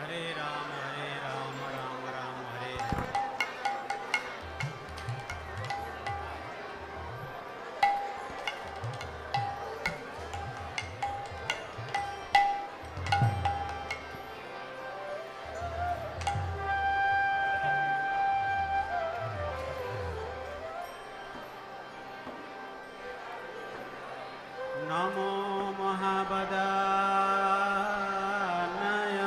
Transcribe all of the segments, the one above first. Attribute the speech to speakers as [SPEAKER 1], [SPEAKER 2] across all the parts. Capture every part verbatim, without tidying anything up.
[SPEAKER 1] हरे राम हरे राम राम राम हरे नमो महाबदानय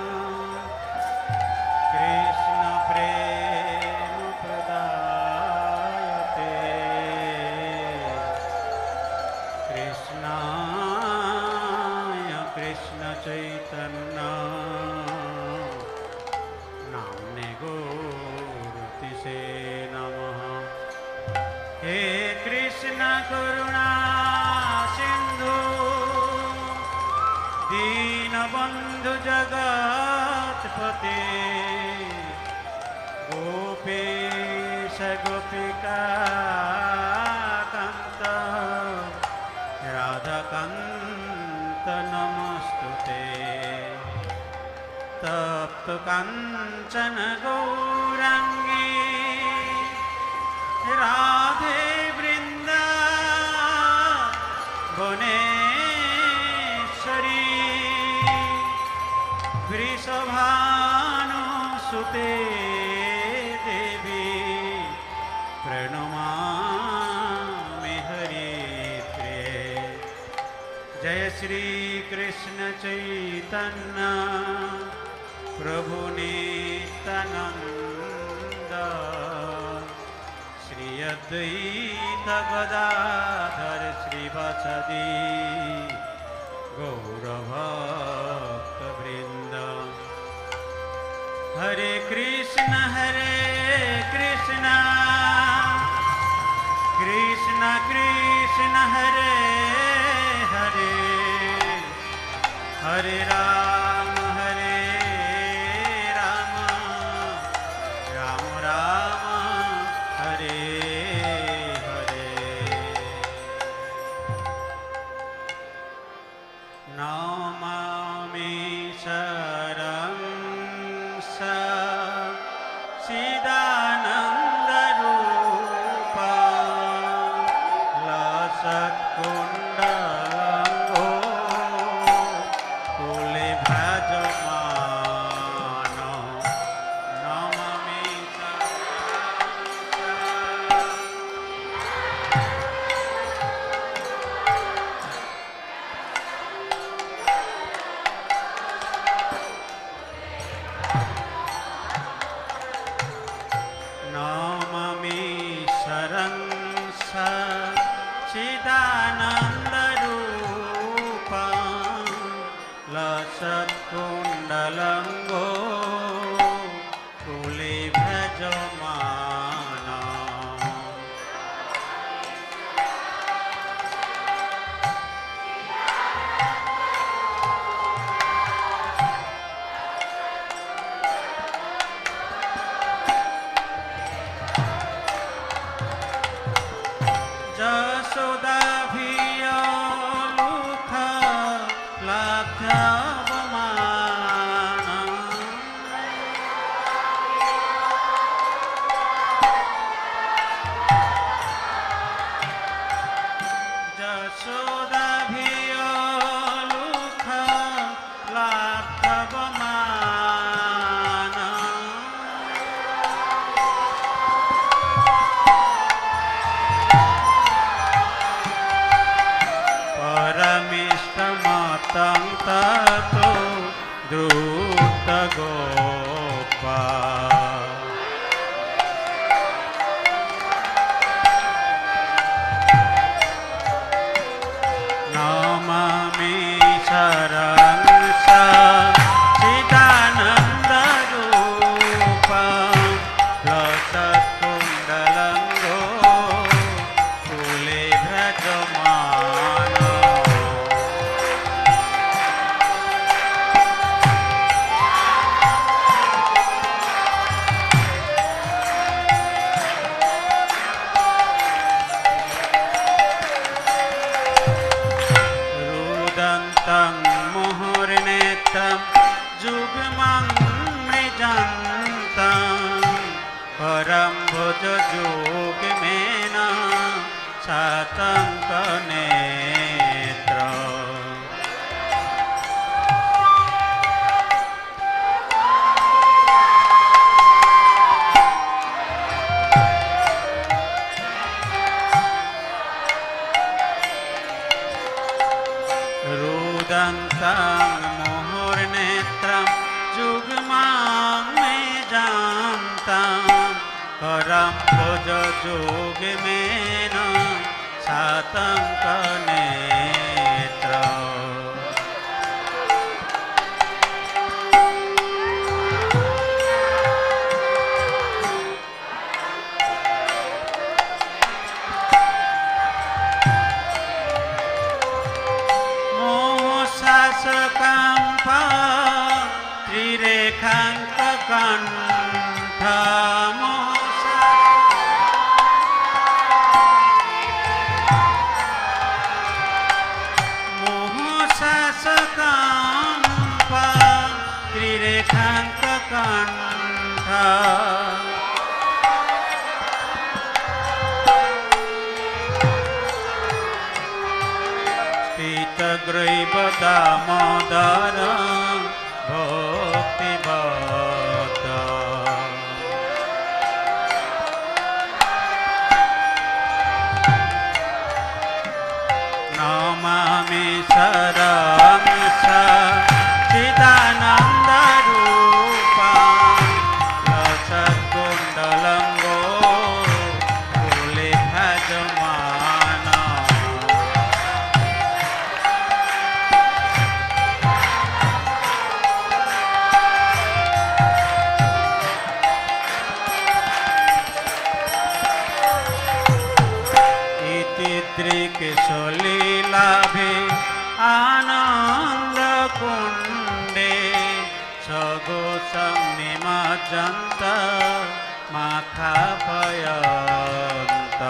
[SPEAKER 1] कृष्ण प्रेम प्रदायते कृष्णाय कृष्ण चैतन्य नाम्ने गौरतिसे नमः। हे कृष्ण करुणा दीनबंधु जगत्पते गोपेश गोपिका कांत राधाकांत नमस्तुते। तप्त कांचन गौरांगी राधे वृंदावनेश्वरी वृषभानुसुते देवी प्रणमामि हरिप्रिये। जय श्री कृष्ण चैतन्य प्रभु नित्यानंद श्री अद्वैत गदाधर श्रीवासदि गौरभक्तवृंद। हरे कृष्ण हरे कृष्ण कृष्ण कृष्ण हरे हरे हरे राम हरे राम राम राम हरे हरे। नमामि शरणं सच्चिदानन्दरूपं लसत्कुण्डलंघो कुलभ्रजमानं। नमामि नमामि शरणं सच्चिदानन्दरूपं लसत्कुण्डलंघो कुलभ्रजमानं। जशोदाभियोलुख लाघवमानं। जशोदाभियोलुख लाघवमानं। परमिष्टमतं ततो द्रुतगोपा। नमामि शरणं सच्चिदानन्दरूपं लसत्कुण्डलंघो कुलभ्रजमानं। जुग्मं मृजन्तं परं भुज जुग्मेन शतङ्कनेत्र रुदन्तं मुहुर्नेत्रं जुग्मं मृजन्तं परं भुज जुग्मेन शतङ्कनेत्र मोहशासकम्प त्रिरेखाङ्ककण्ठ मोहशासकम्प त्रिरेखाङ्ककण्ठ स्थितग्रैव दामोदर भक्तिवद नमामि शरणं सच्चिदानन्दरूपं लसत्कुण्डलं गोकुले भजमानं त्रिकेशलीलाभे आनन्दकुण्डे सगोषं निमज्जन्त माखापयन्त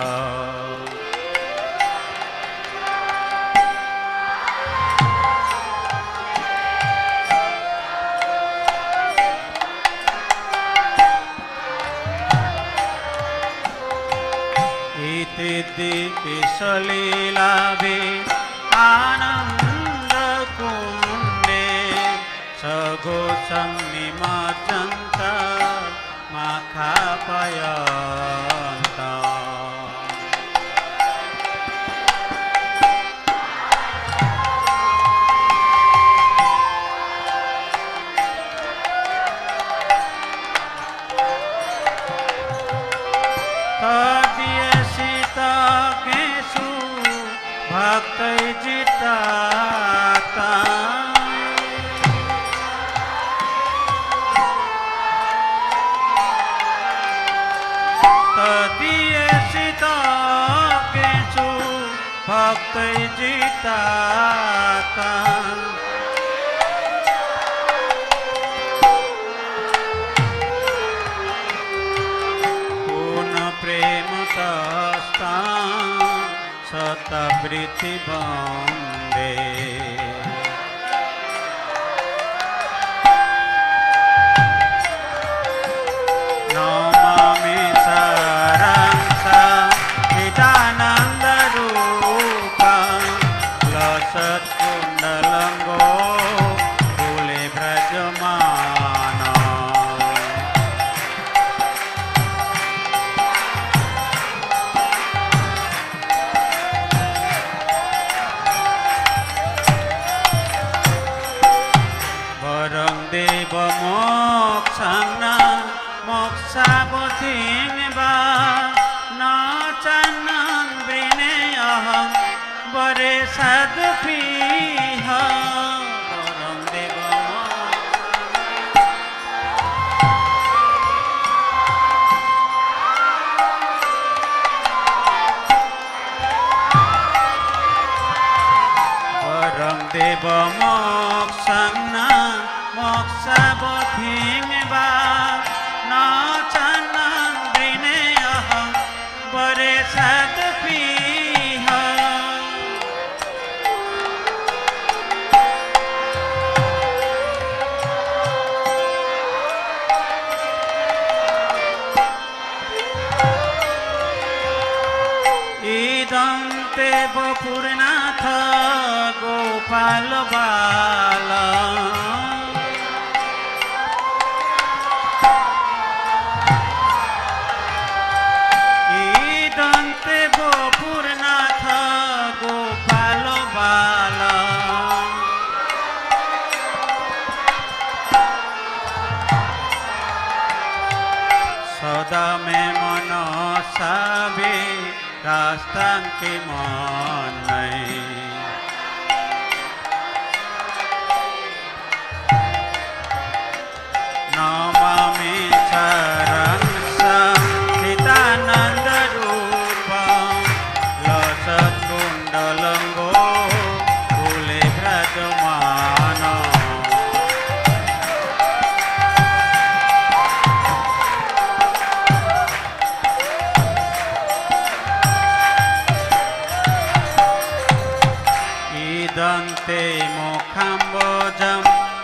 [SPEAKER 1] केशलीलाभे आनन्दकुण्डे सगोषं निमज्जन्त माखापयन्त भक्तैर्जिताता तदीयसिताकेषु भक्तैर्जिताता पूर्ण प्रेमतस्ता शतवृत्ति वन्दे नमामि शरणं सच्चिदानन्दरूपं लसत्कुण्डलं गोकुले व्रजमानं मोक्षं न मोक्षावधिं वा न चन्नं वृणेऽहं वरे सदपीह वरं देवमोक्षं न मोक्षावधिं वा न चन्नं वृणेऽहं वरे सदपीह देवपुरनाथ गोपाल बाला दंते गोपुरनाथ गोपाल बाला सदा में मनसा भी रास्ता के मन नमामि चरण सच्चिदानंद रूपम लसत कुंडलंगो फूले भ्रजमान दंते मुखाम्बोजम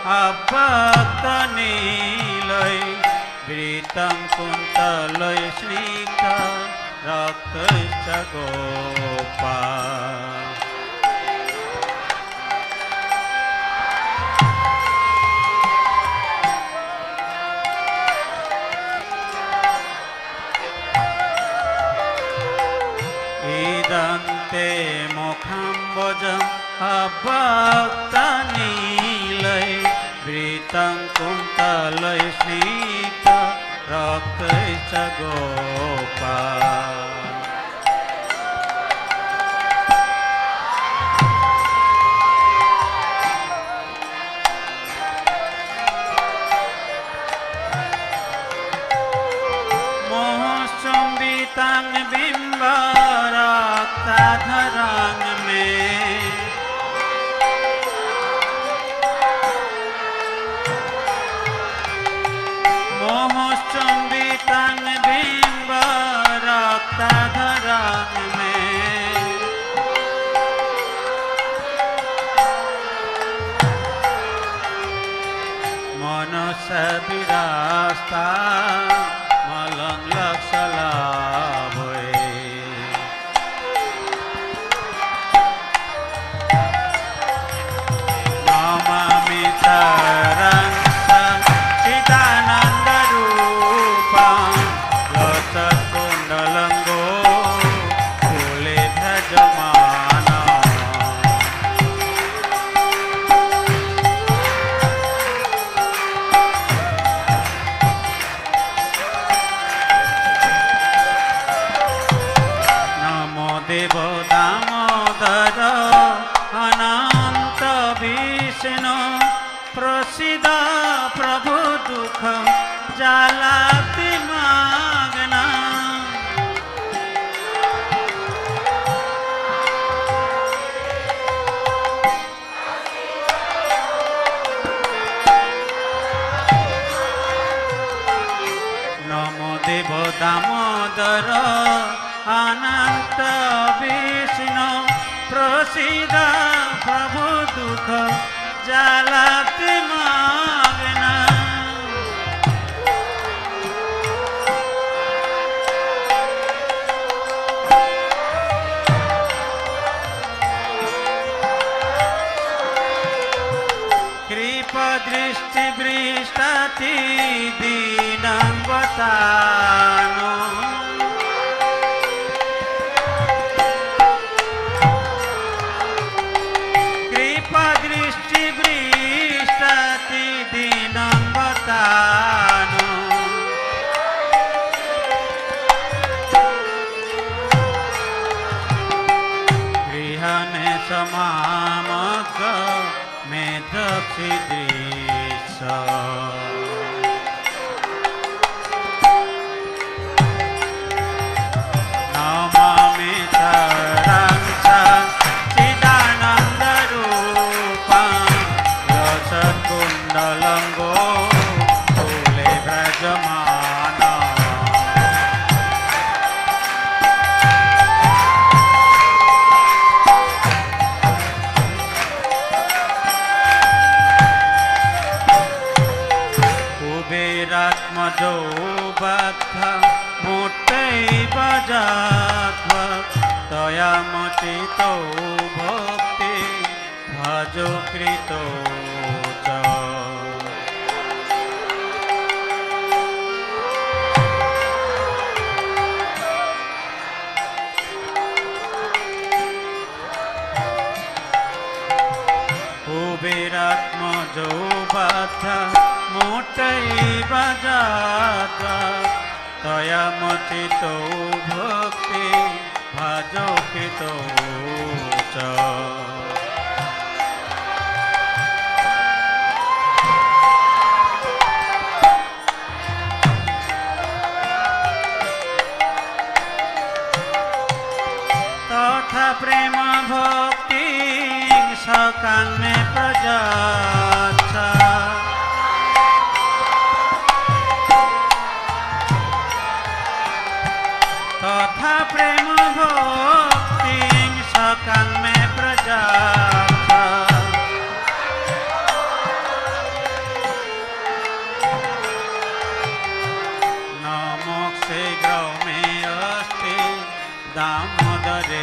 [SPEAKER 1] अभक्तनीलय वृतं कुन्तलय स्निग्ध रक्तश्च गोपा दंते मुखाम्बोजम अभक्तनीलय वृतं कुन्तलय स्निग्ध रक्तश्च गोपा मोहचुम्बितं बिम्बरक्ताधरं मे मोहचुम्बितं बिम्बरक्ताधरं मे मनसा विरास्ता मलं लक्षलाभये नमामि चरण सच्चिदानंद रूपम लसत कुंडलंगो फूले भ्रजमान नमो देव दामोदर अनंत विष्णु प्रसीद प्रभु दुख जालाति मागना नमो देव दामोदर अनंत विष्णु प्रसीद प्रभु दुख जालाति मागना कृपा दृष्टि बृष्टति दीनं बतानो कृपा दृष्टि बृष्टति दीनं बतानो गृहने समामग में दक्षिदृश नमामि चरण सच्चिदानंद रूपम लसत कुंडलंगो फूले भ्रजमान कुबेरात्मजो बद्ध मोटे मोटैव जात्वा तयामचितो भक्ति भजो कृतो च कुबेरात्मजो बाधा मोटैव जात्वा तयामचितो भक्ति भजो कृतो च तथा प्रेम भक्ति सकामे प्रजाच्छ तथा प्रेम भक्ति सकामे प्रजाच्छ न मोक्षे ग्रमे अस्ति दामोदरे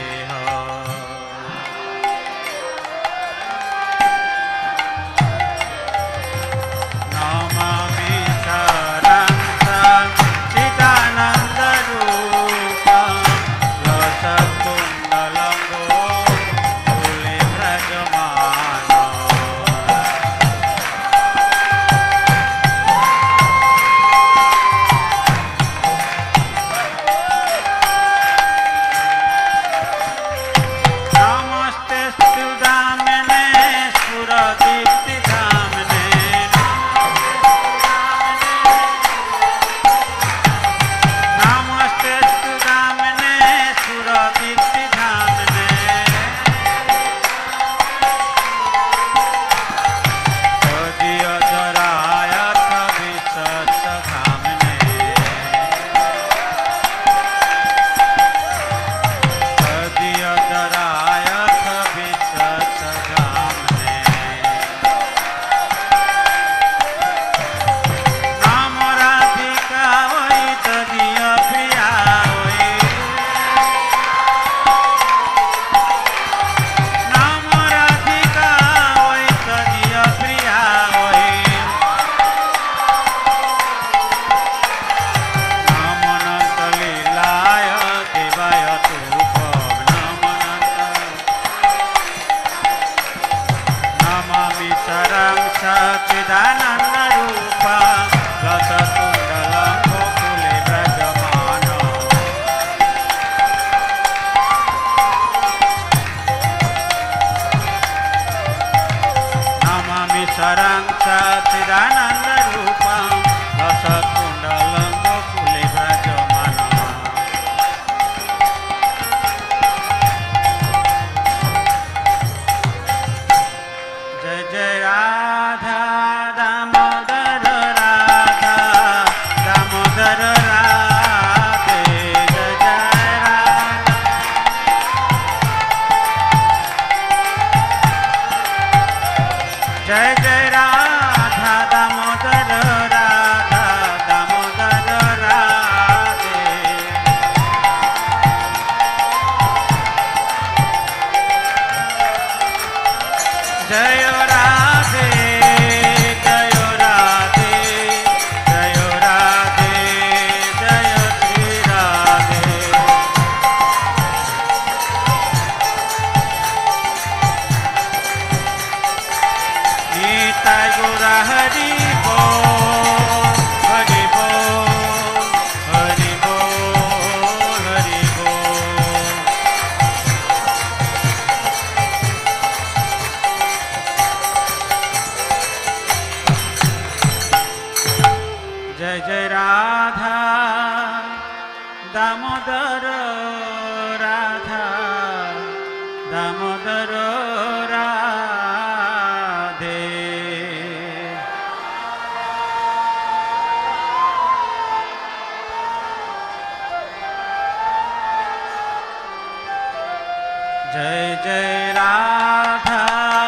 [SPEAKER 1] जय जय राधा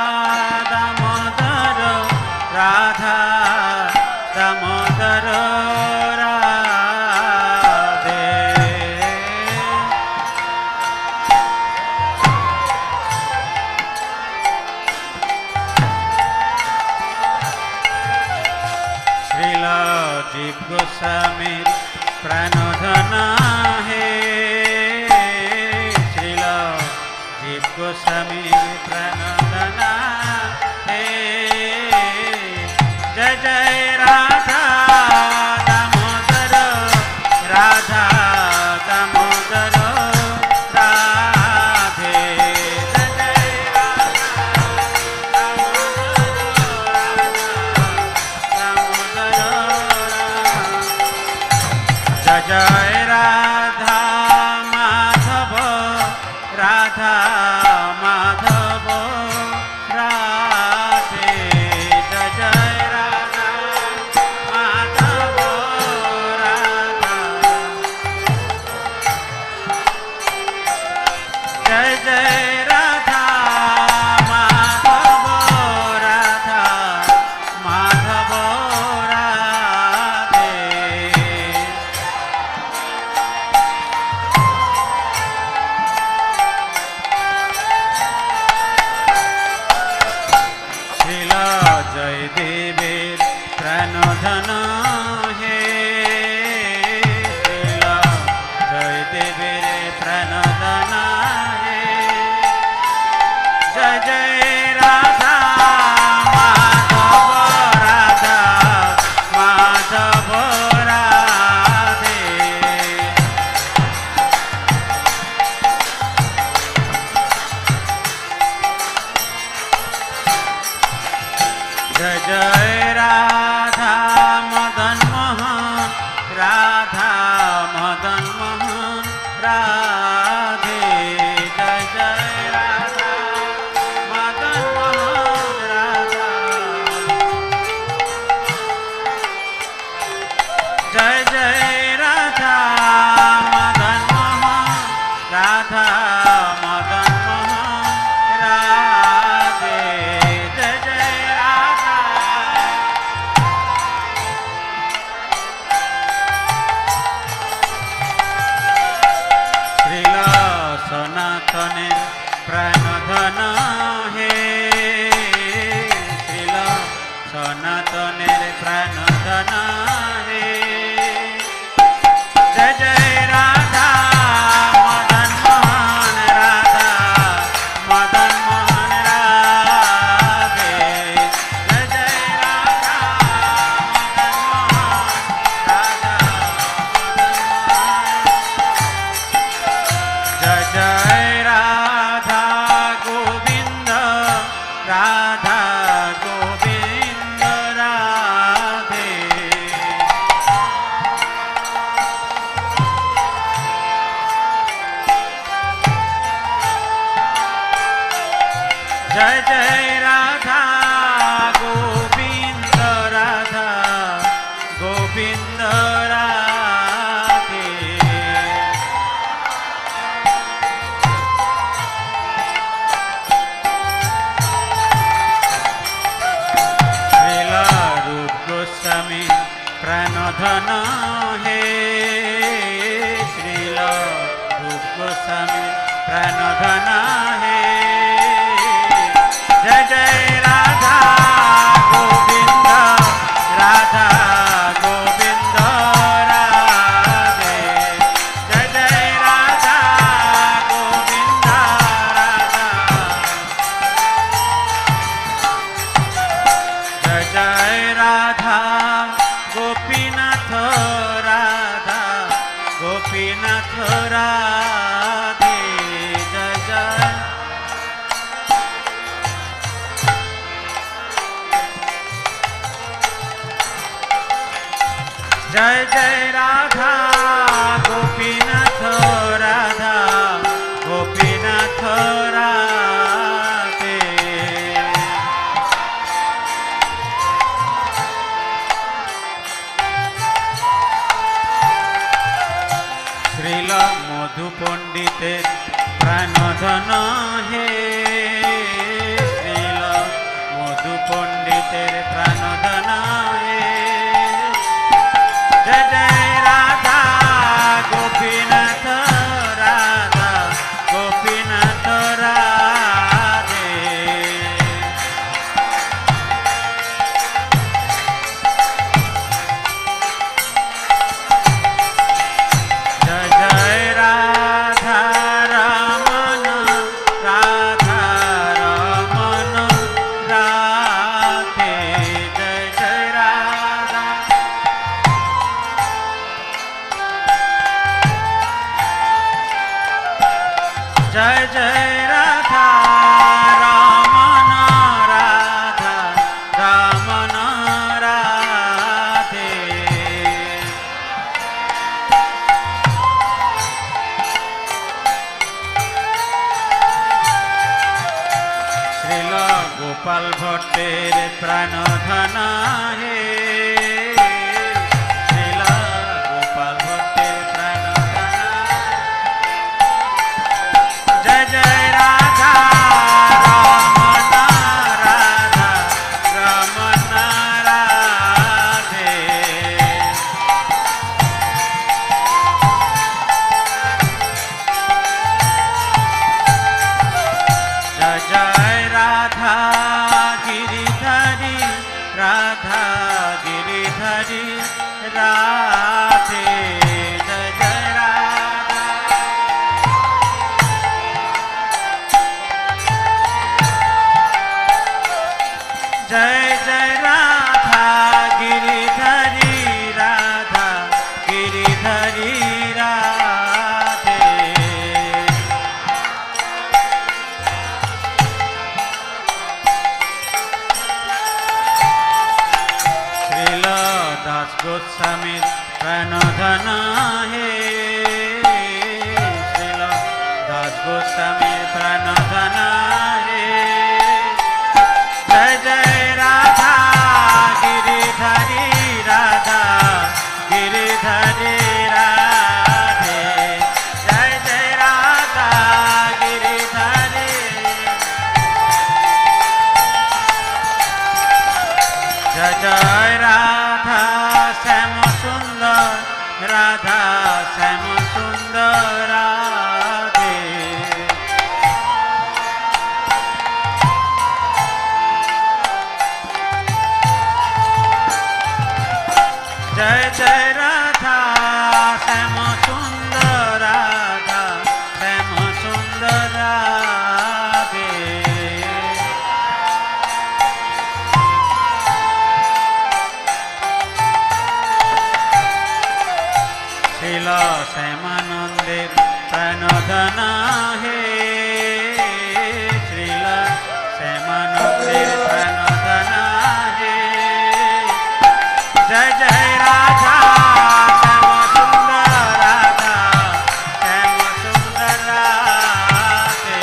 [SPEAKER 1] दामोदर राधा दामोदर राधे। জীব গোস্বামীর প্রাণধন হে শ্রীল জীব গোস্বামীর প্রাণধন হে জয় জয় রাধা দামোদর রাধা দামোদর রাধে জয় জয় রাধা দামোদর জয় জয় রাধা মাধব রাধা মাধব রাধে জয় জয় রাধা মাধব রাধা জয় জয় রাধা মাধব রাধা মাধব রাধে শ্রীল জয় দেবের প্রাণধন হে শ্রীল জয় দেবের প্রাণধন হে জয় জয় রাধা মাধব রাধা মাধব রাধে জয় জয় রাধা মদন মোহন রাধা মদন মোহন রাধে জয় জয় রাধা মদন মোহন রাধা জয় জয় রাধা মদন মোহন রাধা মদন মোহন রাধে জয় জয় রাধা শ্রীল সনাতনের প্রাণধন হে শ্রীল সনাতনের প্রাণধন হে জয় জয় রাধা মদন মোহন রাধা মদন মোহন রাধে জয় জয় রাধা মদন মোহন রাধা জয় জয় রাধা গোবিন্দ রাধা গোবিন্দ রাধে জয় জয় রাধা গোবিন্দ রাধা গোবিন্দ রাধে শ্রীল রূপ গোস্বামী প্রাণধন হে শ্রীল রূপ গোস্বামী প্রাণধন হে জয় জয় রাধা গোবিন্দ রাধা গোবিন্দ রাধে জয় জয় রাধা গোবিন্দ রাধা জয় জয় রাধা গোপীনাথ রাধা গোপীনাথ রাধে জয় জয় জয় জয় রাধা গোপীনাথ রাধা গোপীনাথ রাধে শ্রীল মধু পণ্ডিতের প্রাণধন হে শ্রীল মধু পণ্ডিতের প্রাণধন হে জয় জয় রাধা গোপীনাথ রাধা গোপীনাথ রাধে গোপাল ভট্টের প্রাণধন হে শ্রীলা গোপাল ভট্টের প্রাণধন জয় জয় রাধা রমণ রাধা রমণ রাধে জয় জয় রাধা গিরিধারী রাধা গিরিধারী রাধে জয় জয় রাধা জয় জয় রাধা গিরিধারী রাধা গিরিধারী রাধে শ্রীল দাস গোস্বামীর প্রাণধন হে শ্রীল দাস গোস্বামীর প্রাণধন হে জয় জয় রাধা গিরিধারী রাধা গিরিধারী রাধে জয় জয় রাধা গিরিধারী জয় জয় রাধা শ্যাম সুন্দর রাধা শ্যাম সুন্দর রাধে জয় জয় রাধা শ্যাম সুন্দর রাধা শ্যাম সুন্দর রাধে শ্রীল শ্যামানন্দের প্রাণধন হে শ্রীল শ্যামানন্দের প্রাণধন হে জয় জয় রাধা শ্যাম সুন্দর রাধা শ্যাম সুন্দর রাধে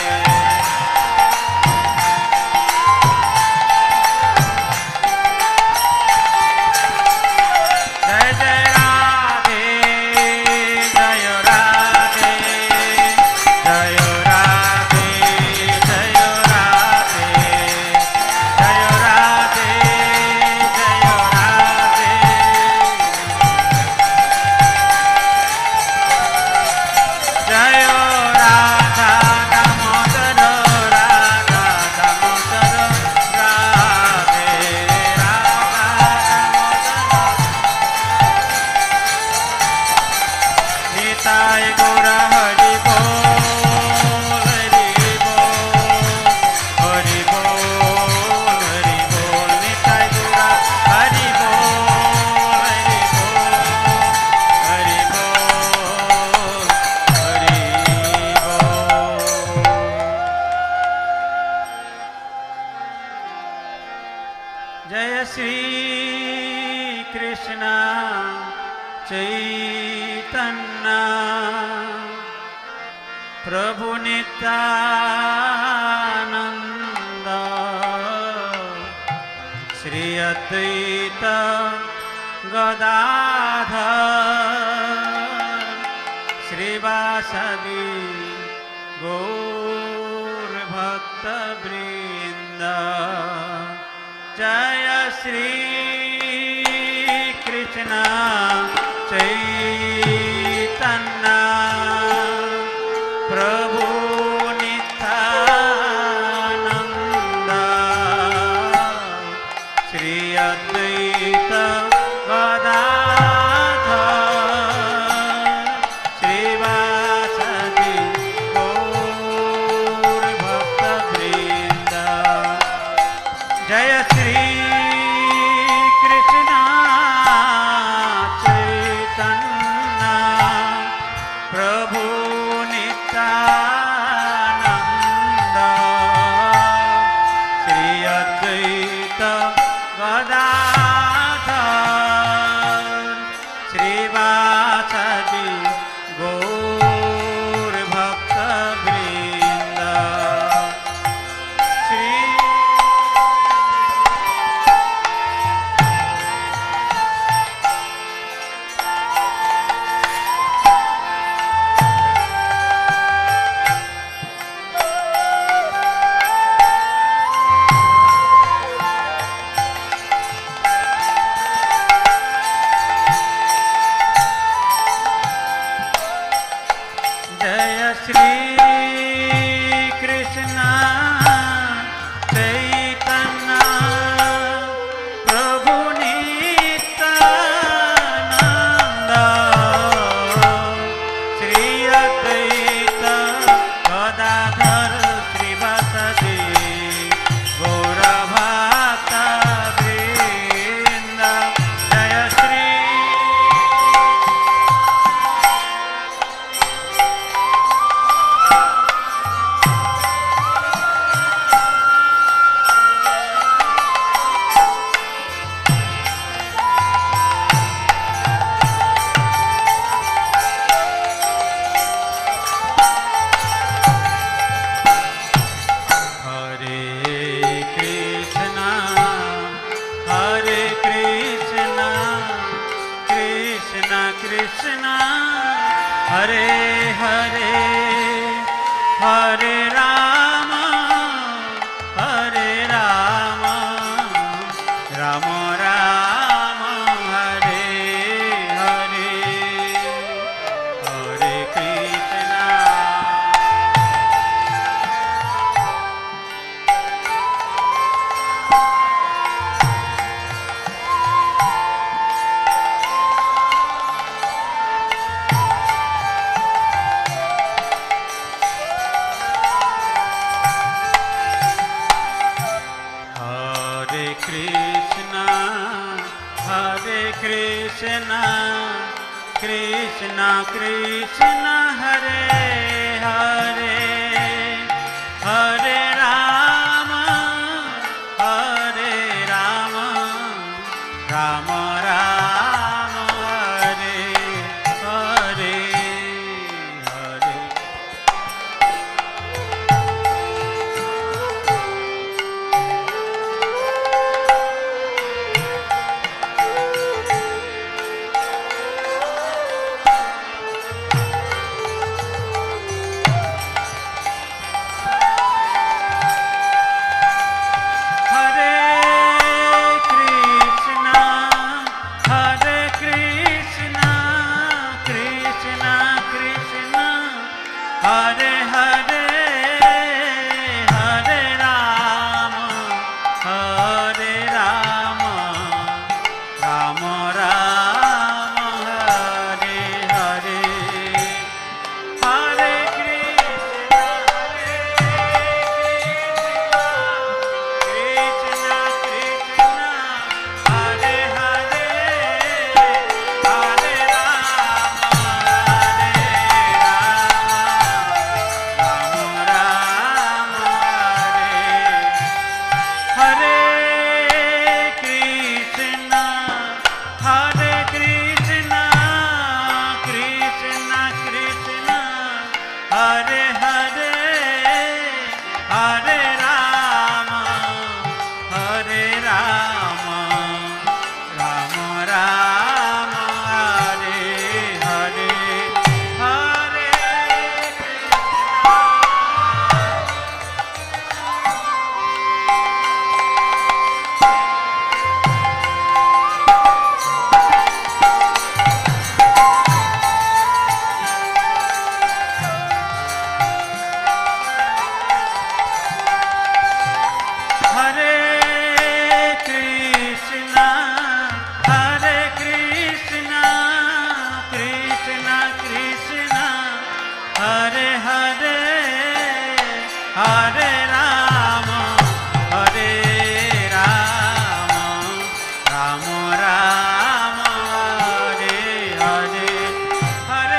[SPEAKER 1] জয় জয় রাধে জয় রাধে জয় রাধে জয় রাধে জয় রাধে জয় রাধে জয় রাধা দামোদর রাধা দামোদর রাধে রাধা দামোদর নিতাই গৌর হরি বল হরি বল হরি বল হরি বল নিতাই গৌর হরি বল হরি বল হরি বল হরি বল जय श्री कृष्ण चैतन्य प्रभु नित्यानंद श्री अद्वैत गदाधर श्रीवासदि गौर भक्त वृंद जय श्री कृष्ण चैतन्य प्रभु नित्यानंद श्री अद्वैत गदाधर श्रीवासदि गौर भक्त वृंद जय श्री कृष्ण चैतन्य प्रभु नित्यानंद श्री अद्वैत गदाधर कृष्ण हरे हरे हरे राम हरे Ram Ram Ram Hare Hare Hare Krishna Krishna Krishna Krishna Hare Hare Hare Rama Hare Rama Rama Rama Hare Hare Hare Hare Hare Hare Rama Hare Rama Rama Rama Hare Hare Hare Krishna Krishna Krishna Hare Hare Hare Rama Hare Hare Hare Rama Hare Rama Rama Rama Hare Hare Hare Hare Hare Hare Rama Hare Rama Rama Rama Hare Hare Hare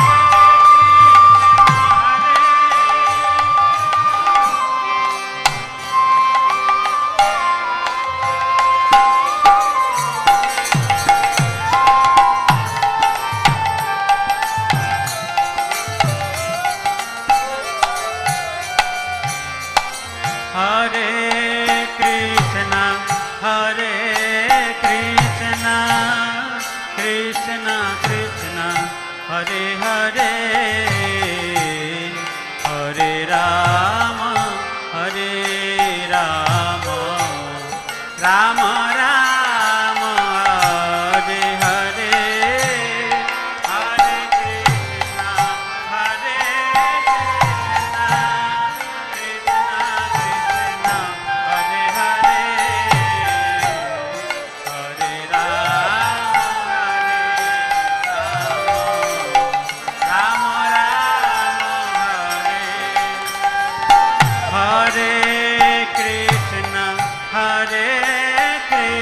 [SPEAKER 1] Hare Krishna Hare Krishna Krishna Krishna Hare Hare Hare Rama Hare Rama Rama Rama Hare Hare Hare Krishna Hare Krishna Krishna Hare Hare Hare Rama Rama Rama Hare Hare Krishna Hare Krishna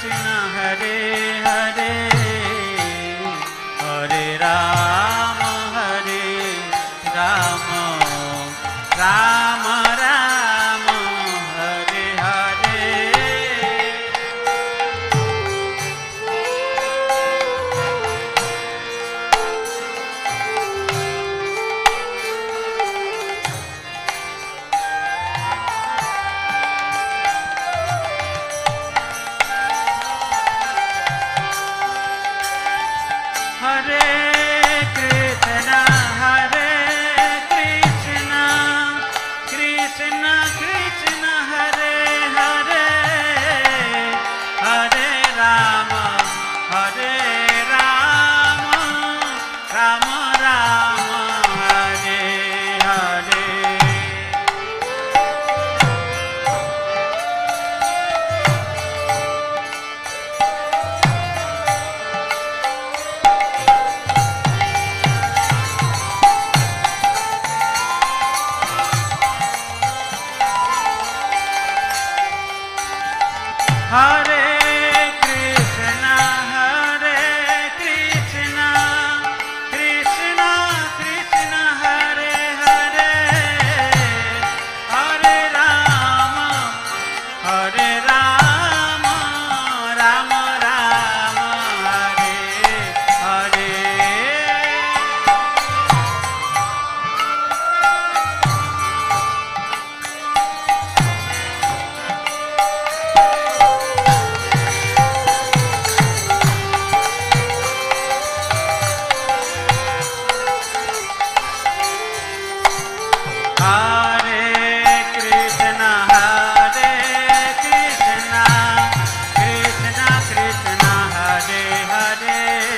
[SPEAKER 1] Krishna Hare Hare Hare Ram हरे राम राम राम हरे हरे हरे कृष्ण हरे कृष्ण कृष्ण कृष्ण हरे हरे हरे राम हरे राम राम राम हरे हरे हरे कृष्ण हरे कृष्ण कृष्ण कृष्ण हरे हरे हरे राम हरे राम राम राम हरे हरे हरे कृष्ण हरे कृष्ण कृष्ण कृष्ण हरे हरे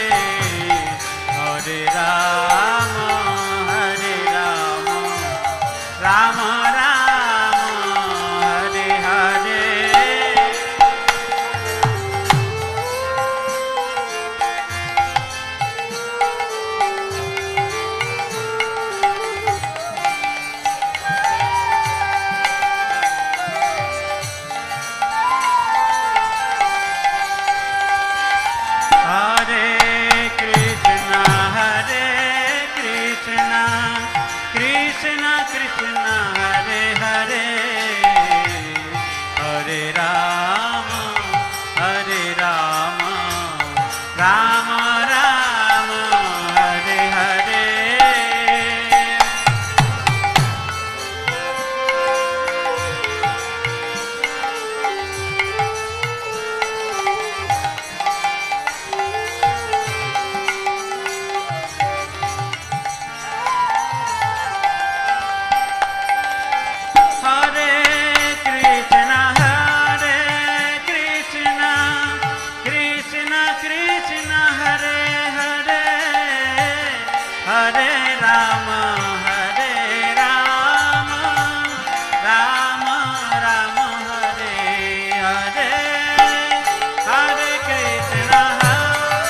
[SPEAKER 1] हरे राम हरे राम राम राम हरे हरे हरे कृष्ण हरे कृष्ण कृष्ण कृष्ण हरे हरे हरे राम हरे राम राम राम हरे हरे हरे कृष्ण हरे कृष्ण कृष्ण कृष्ण हरे हरे हरे राम हरे राम राम राम हरे हरे हरे कृष्ण हरे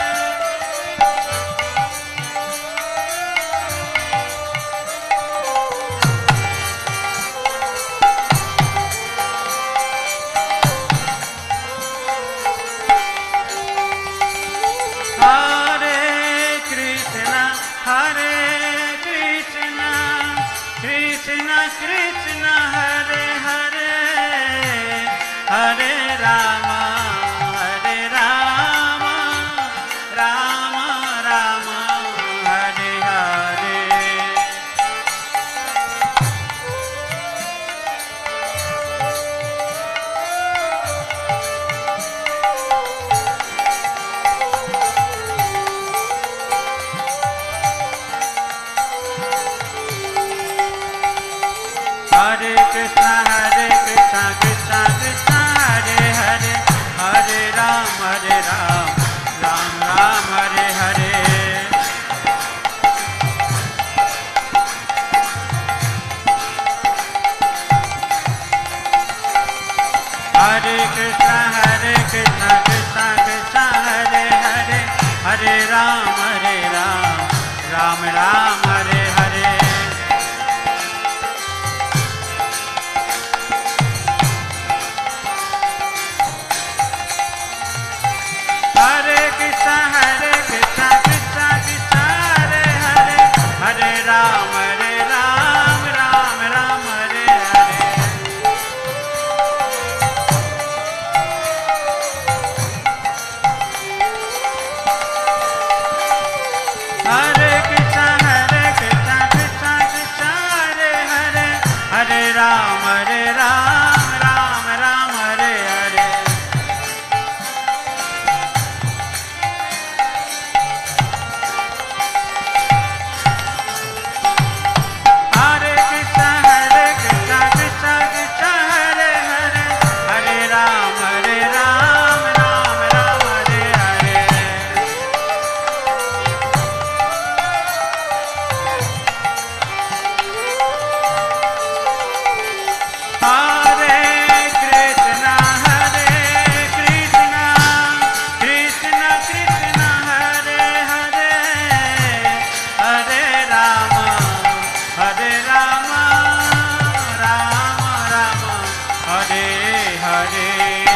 [SPEAKER 1] हरे कृष्ण हरे कृष्ण कृष्ण कृष्ण हरे हरे हरे राम हरे राम राम राम हरे हरे हरे कृष्ण हरे कृष्ण कृष्ण कृष्ण हरे हरे हरे राम हरे राम राम राम हरे हरे हरे कृष्ण हरे कृष्ण कृष्ण कृष्ण हरे हरे हरे राम हरे राम राम राम हरे हरे कृष्ण हरे कृष्ण कृष्ण कृष्ण हरे हरे हरे राम हरे राम राम राम हरे हरे हरे कृष्ण हरे कृष्ण कृष्ण कृष्ण हरे हरे हरे राम हरे राम राम राम हरे हरे हरे कृष्ण हरे कृष्ण कृष्ण कृष्ण हरे हरे हरे राम हरे राम राम राम हरे हरे हरे कृष्ण हरे कृष्ण कृष्ण कृष्ण हरे हरे हरे राम हरे राम राम राम हरे हरे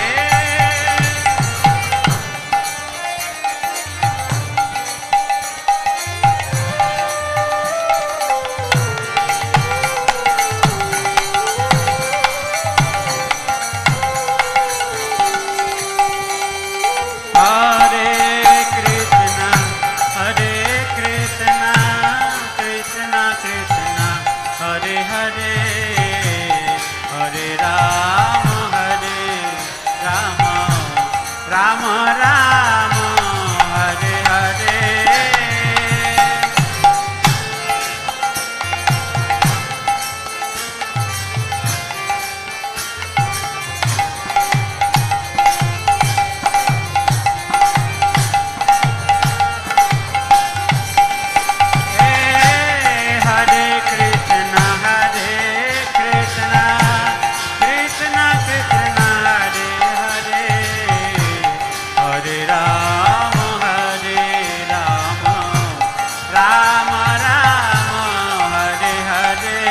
[SPEAKER 1] हरे कृष्ण हरे कृष्ण कृष्ण कृष्ण हरे हरे हरे राम हरे राम राम राम हरे हरे हरे कृष्ण हरे कृष्ण कृष्ण कृष्ण हरे हरे हरे राम हरे राम राम राम हरे हरे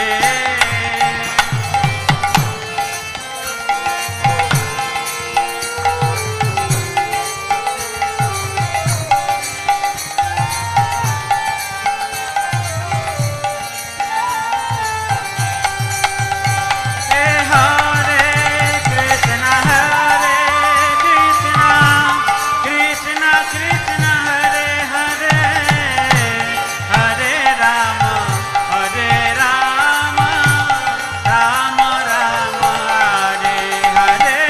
[SPEAKER 1] हरे कृष्ण हरे कृष्ण कृष्ण कृष्ण हरे हरे हरे राम हरे राम राम राम हरे हरे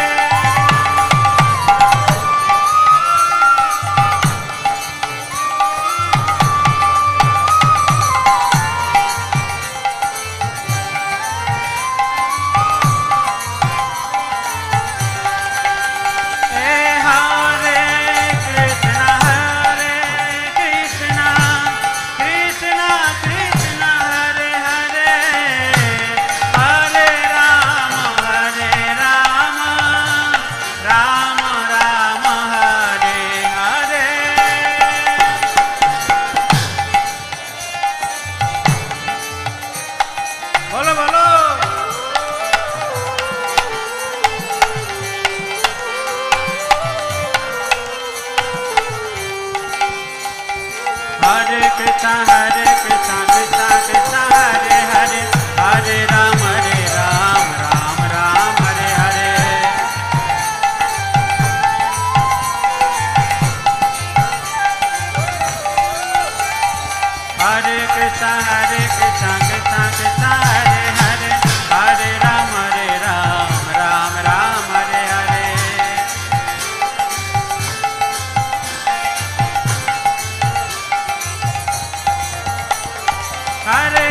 [SPEAKER 1] हरे कृष्ण हरे कृष्ण कृष्ण कृष्ण हरे हरे हरे राम हरे राम राम राम हरे हरे बोलो बोलो हरे कृष्ण हरे कृष्ण कृष्ण कृष्ण हरे हरे हरे राम हरे राम राम राम हरे हरे हरे कृष्ण हरे कृष्ण कृष्ण कृष्ण हरे हरे हरे राम हरे राम राम राम हरे हरे हरे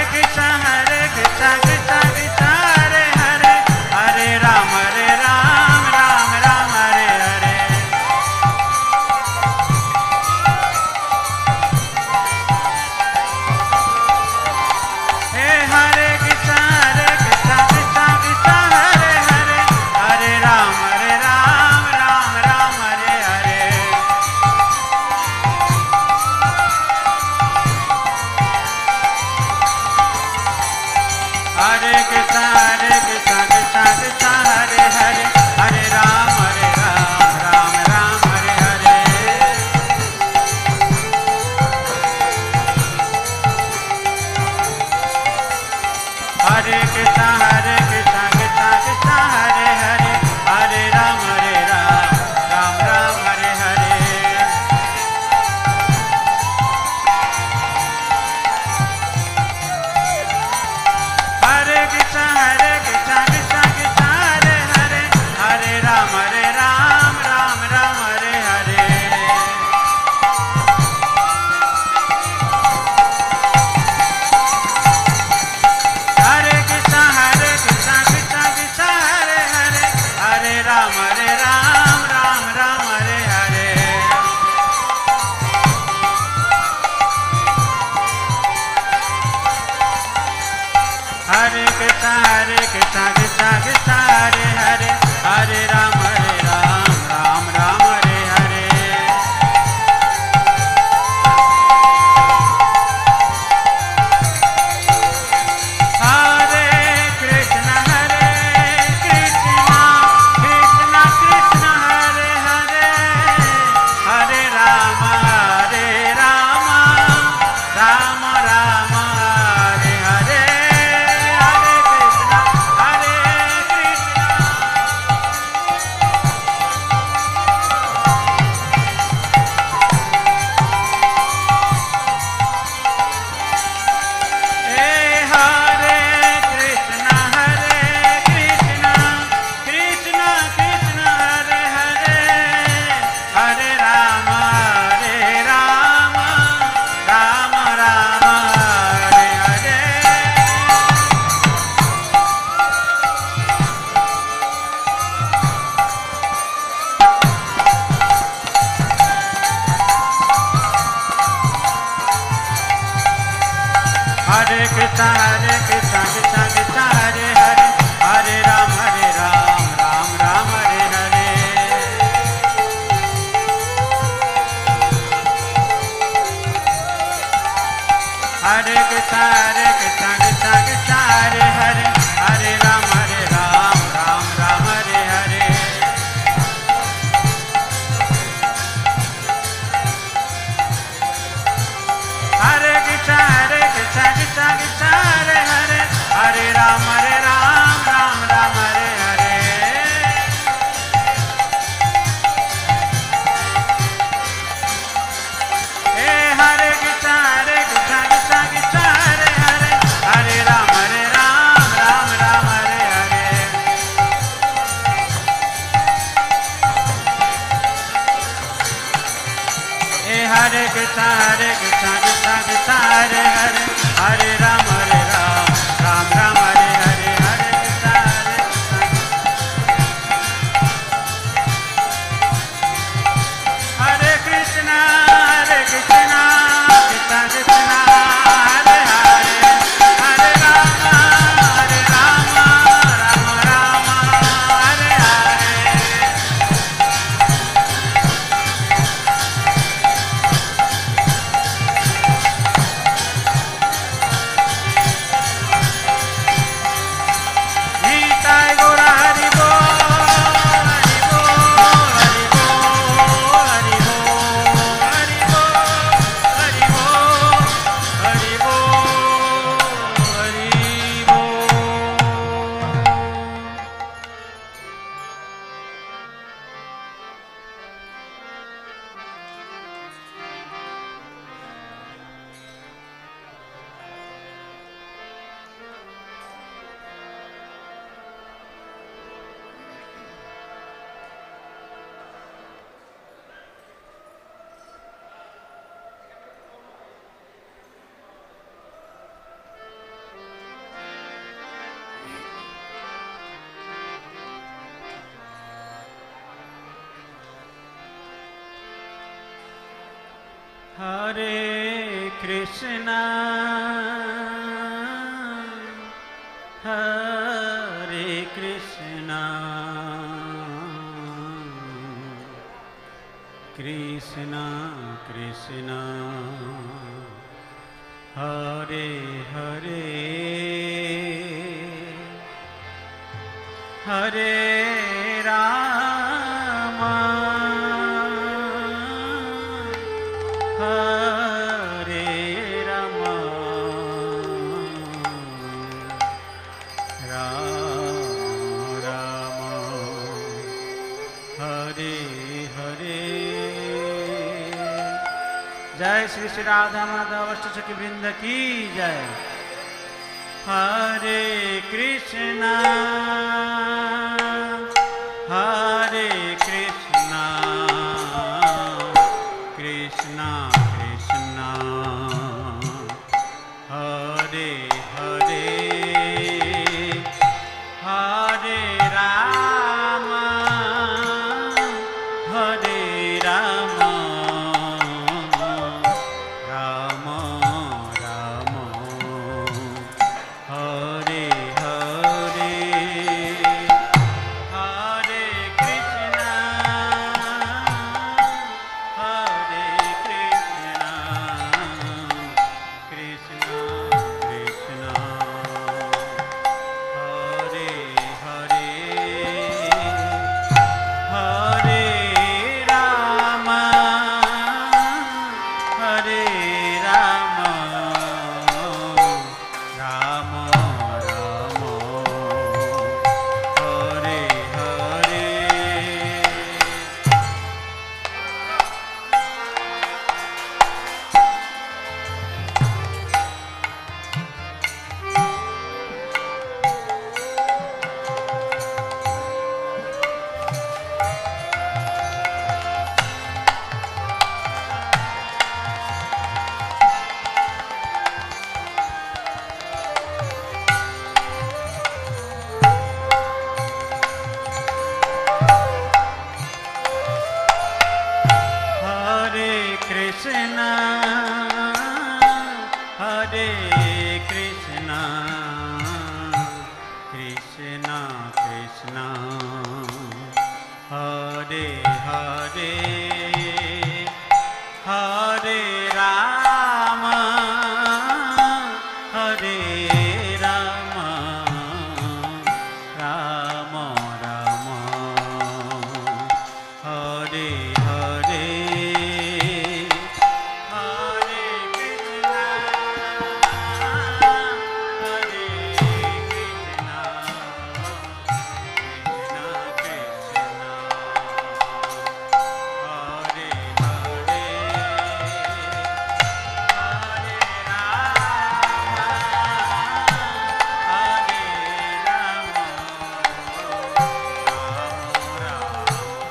[SPEAKER 1] कृष्णा हरे कृष्णा कृष्णा कृष्णा हरे हरे हरे राम हरे राम राम राम हरे हरे हरे कृष्णा हरे कृष्णा कृष्णा कृष्णा हरे हरे हरे राम हरे राम राम राम हरे हरे हरे कृष्णा हरे कृष्णा कृष्णा कृष्णा हरे हरे हरे राम हरे राम राम राम हरे हरे हे हरे कृष्णा हरे कृष्णा कृष्णा कृष्णा हरे हरे हरे राम हरे राम राम राम हरे हरे हे हरे कृष्णा हरे कृष्णा कृष्णा कृष्णा हरे हरे हरे राम हरे राम राम राम हरे हरे हरे कृष्णा हरे हरे कृष्णा हरे कृष्णा कृष्णा कृष्णा हरे हरे हरे राम हरे राम राम राम हरे हरे निताय गौर हरि बोल हरि बोल हरि बोल हरि बोल हरि बोल हरि बोल हरि बोल हरि बोल हरे कृष्णा हरे कृष्णा कृष्णा कृष्णा हरे हरे हरे राम हरे राम राम राम हरे हरे जय श्री श्री राधा माधव अष्ट सखी वृंद की जय हरे कृष्णा हरे कृष्णा कृष्णा कृष्णा हरे हरे हरे राम हरे राम राम राम हरे हरे हरे कृष्णा हरे कृष्णा कृष्णा कृष्णा हरे हरे हरे हरे हरे हरे राम हरे राम राम राम हरे हरे हरे कृष्णा हरे कृष्णा कृष्णा कृष्णा हरे हरे हरे राम हरे राम राम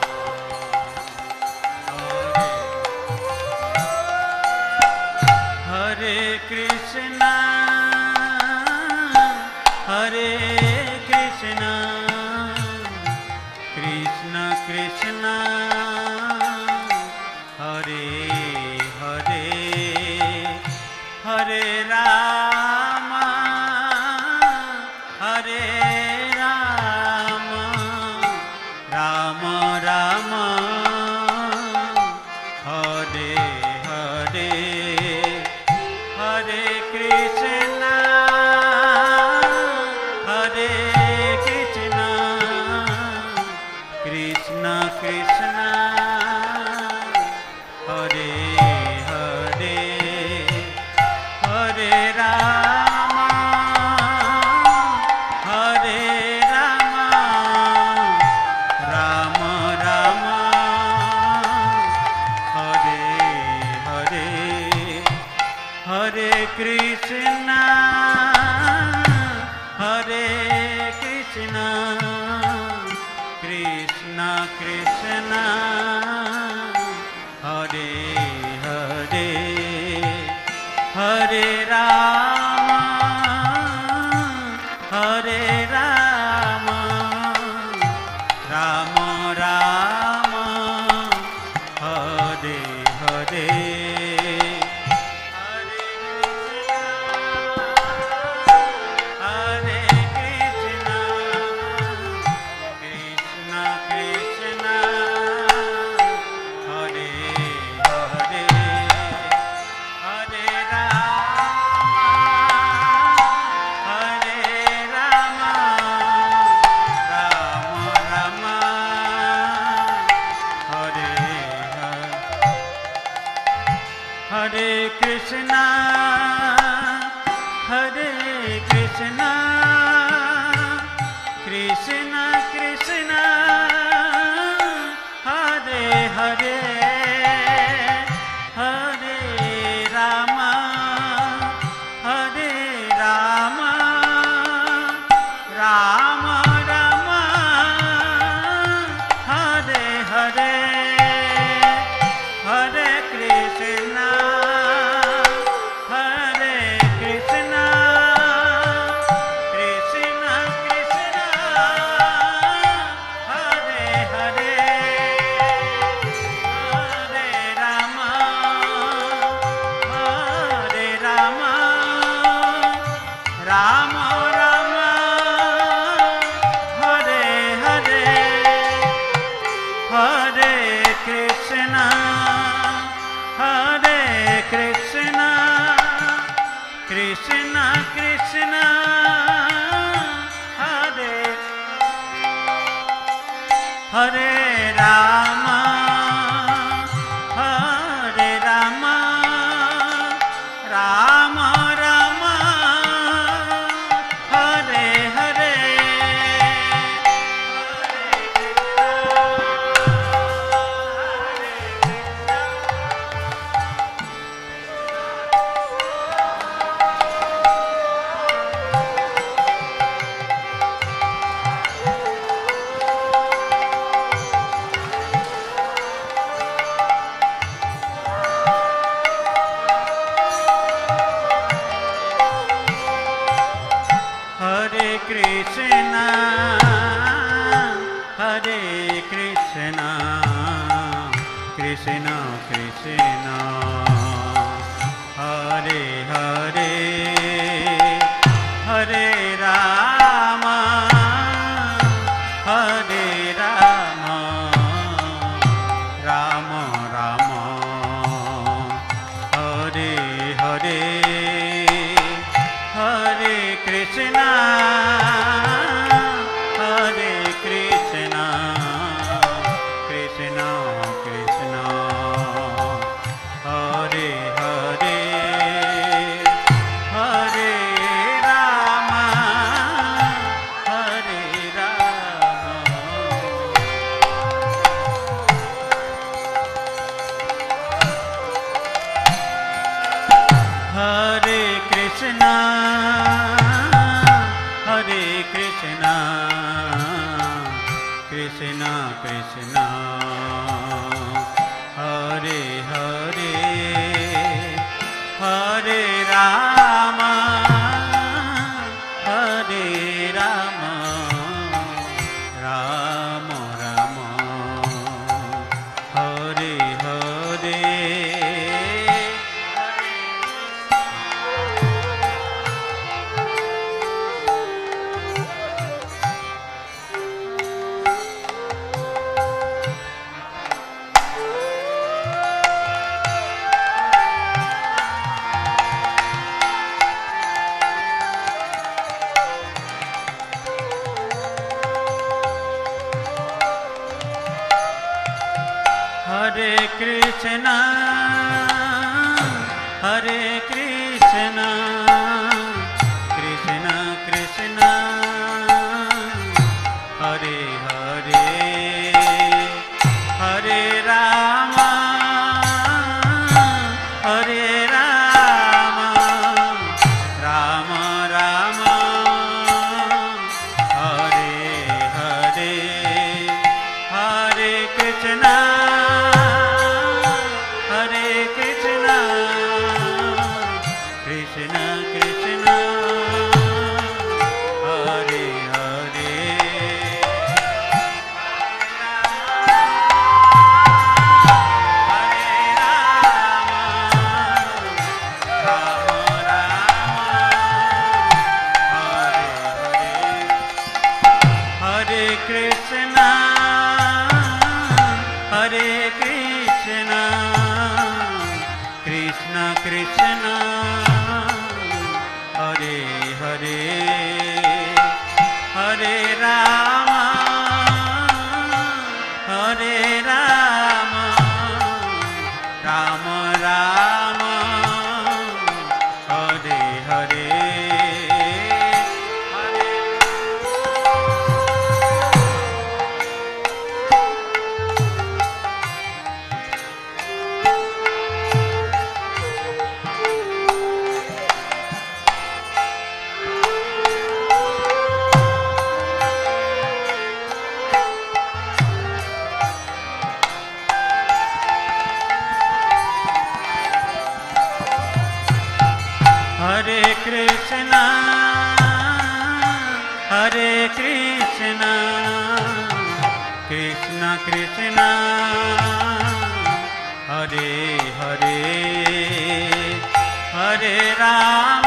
[SPEAKER 1] राम हरे कृष्णा हरे कृष्णा कृष्ण कृष्ण हरे हरे हरे राम हरे राम राम राम हरे हरे हरे कृष्णा हरे कृष्णा कृष्ण कृष्ण हरे हरे हरे राम हरे राम राम राम हरे हरे हरे कृष्णा हरे कृष्णा कृष्ण कृष्ण हरे हरे हरे राम हरे राम राम राम हरे हरे हरे कृष्णा कृष्ण कृष्ण हरे हरे हरे राम हरे राम राम राम हरे हरे हरे कृष्णा हरे कृष्णा कृष्ण कृष्ण हरे हरे हरे राम हरे राम राम राम हरे हरे हरे कृष्णा हरे कृष्णा कृष्ण कृष्ण हरे हरे हरे राम हरे राम राम राम हरे हरे हरे कृष्णा हरे कृष्णा कृष्ण कृष्ण हरे हरे राम हरे राम राम राम हरे हरे हरे कृष्णा हरे कृष्णा कृष्ण कृष्ण हरे हरे हरे राम हरे राम हरे हरे हरे राम हरे राम राम राम हरे हरे हरे कृष्णा हरे कृष्णा कृष्णा कृष्णा हरे हरे हरे राम हरे राम राम राम हरे हरे हरे कृष्णा कृष्ण कृष्ण हरे हरे हरे राम राम राम हरे हरे हरे कृष्ण हरे कृष्ण कृष्ण कृष्ण हरे हरे हरे राम हरे राम राम राम हरे हरे हरे कृष्णा हरे कृष्णा कृष्ण कृष्णा हरे हरे हरे राम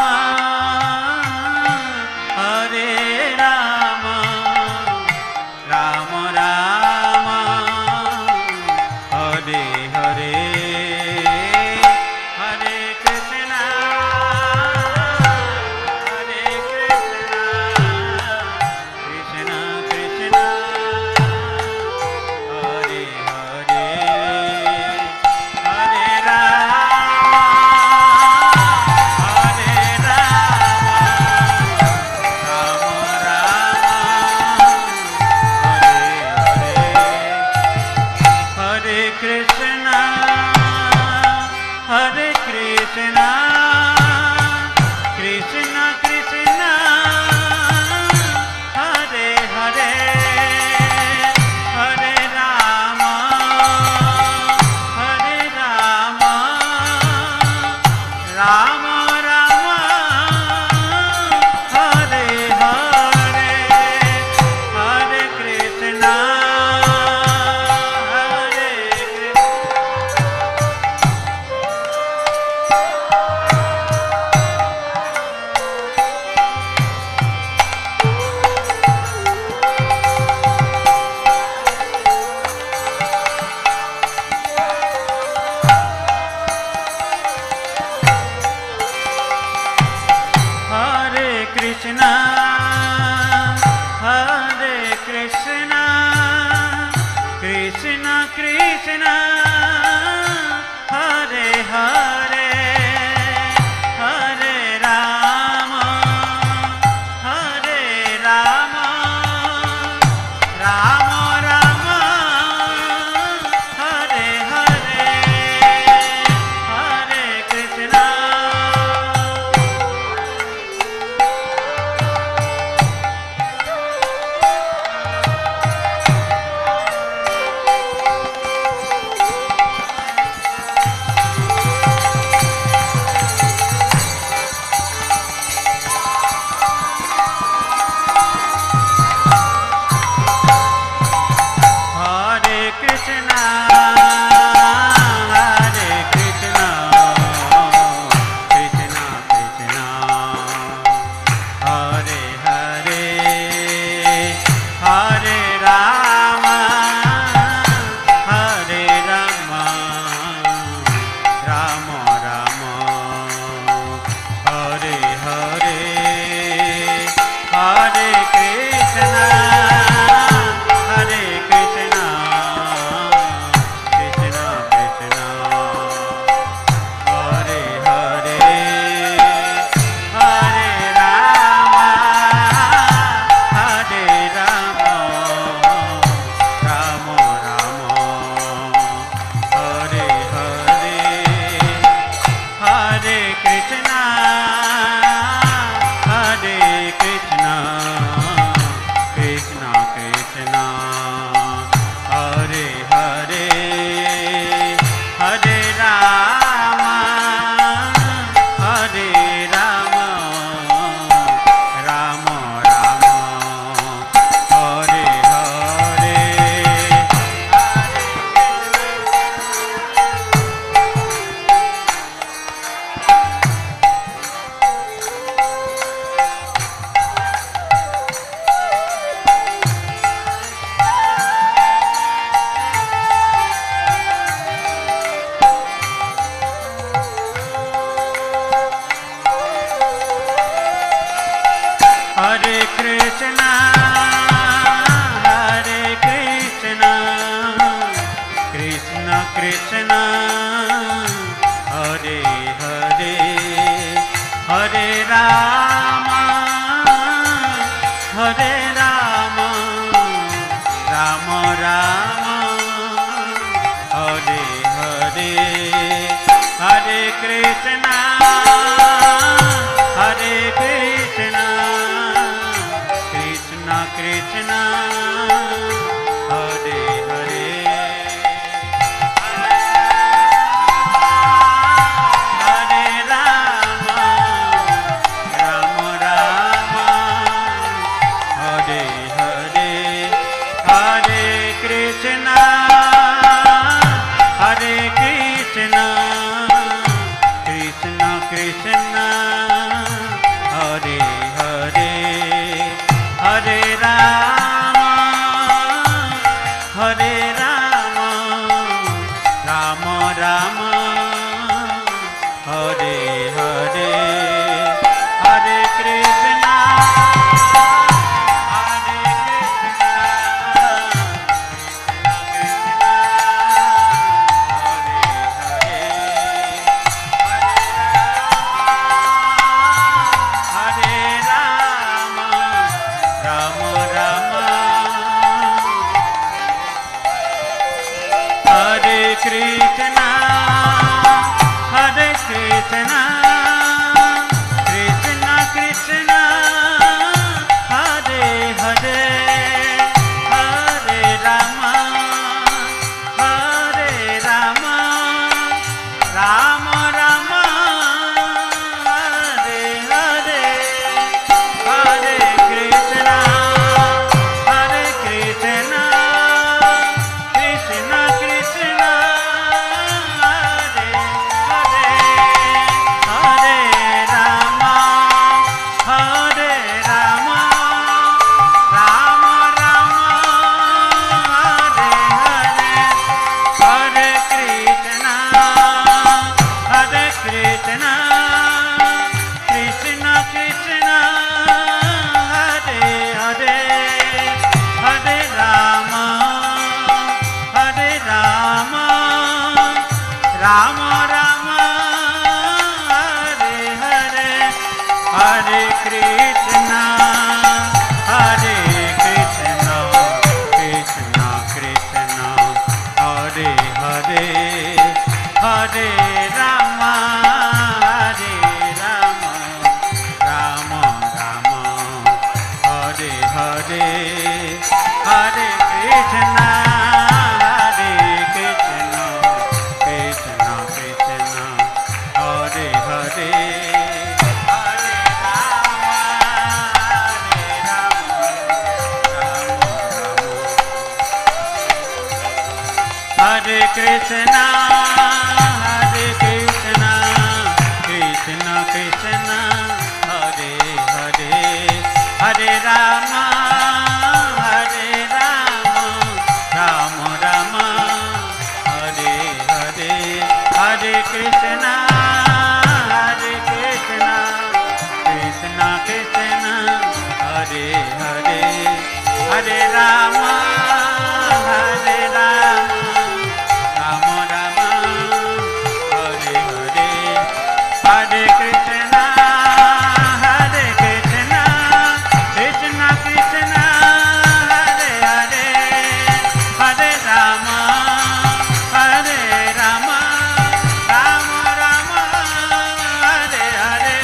[SPEAKER 1] हरे राम राम राम हरे हरे हरे कृष्णा हरे कृष्णा कृष्ण कृष्ण हरे हरे हरे राम हरे राम राम राम हरे हरे हरे कृष्णा कृष्णा हरे कृष्णा कृष्ण कृष्ण हरे हरे हरे राम हरे Ram Ram Ram Hare Hare Hare Krishna Hare Krishna, Hare Krishna, Krishna Krishna, Hare Hare, Hare Rama, Hare Rama, Rama Rama, Hare Hare, Hare Krishna, Hare Krishna, Krishna Krishna, Hare Hare, Hare Rama, Hare Rama, Rama Rama, Hare Hare, Hare Krishna, Hare Krishna, Krishna Krishna, Hare Hare, Hare Rama, Hare Rama, Rama Rama, Hare Hare.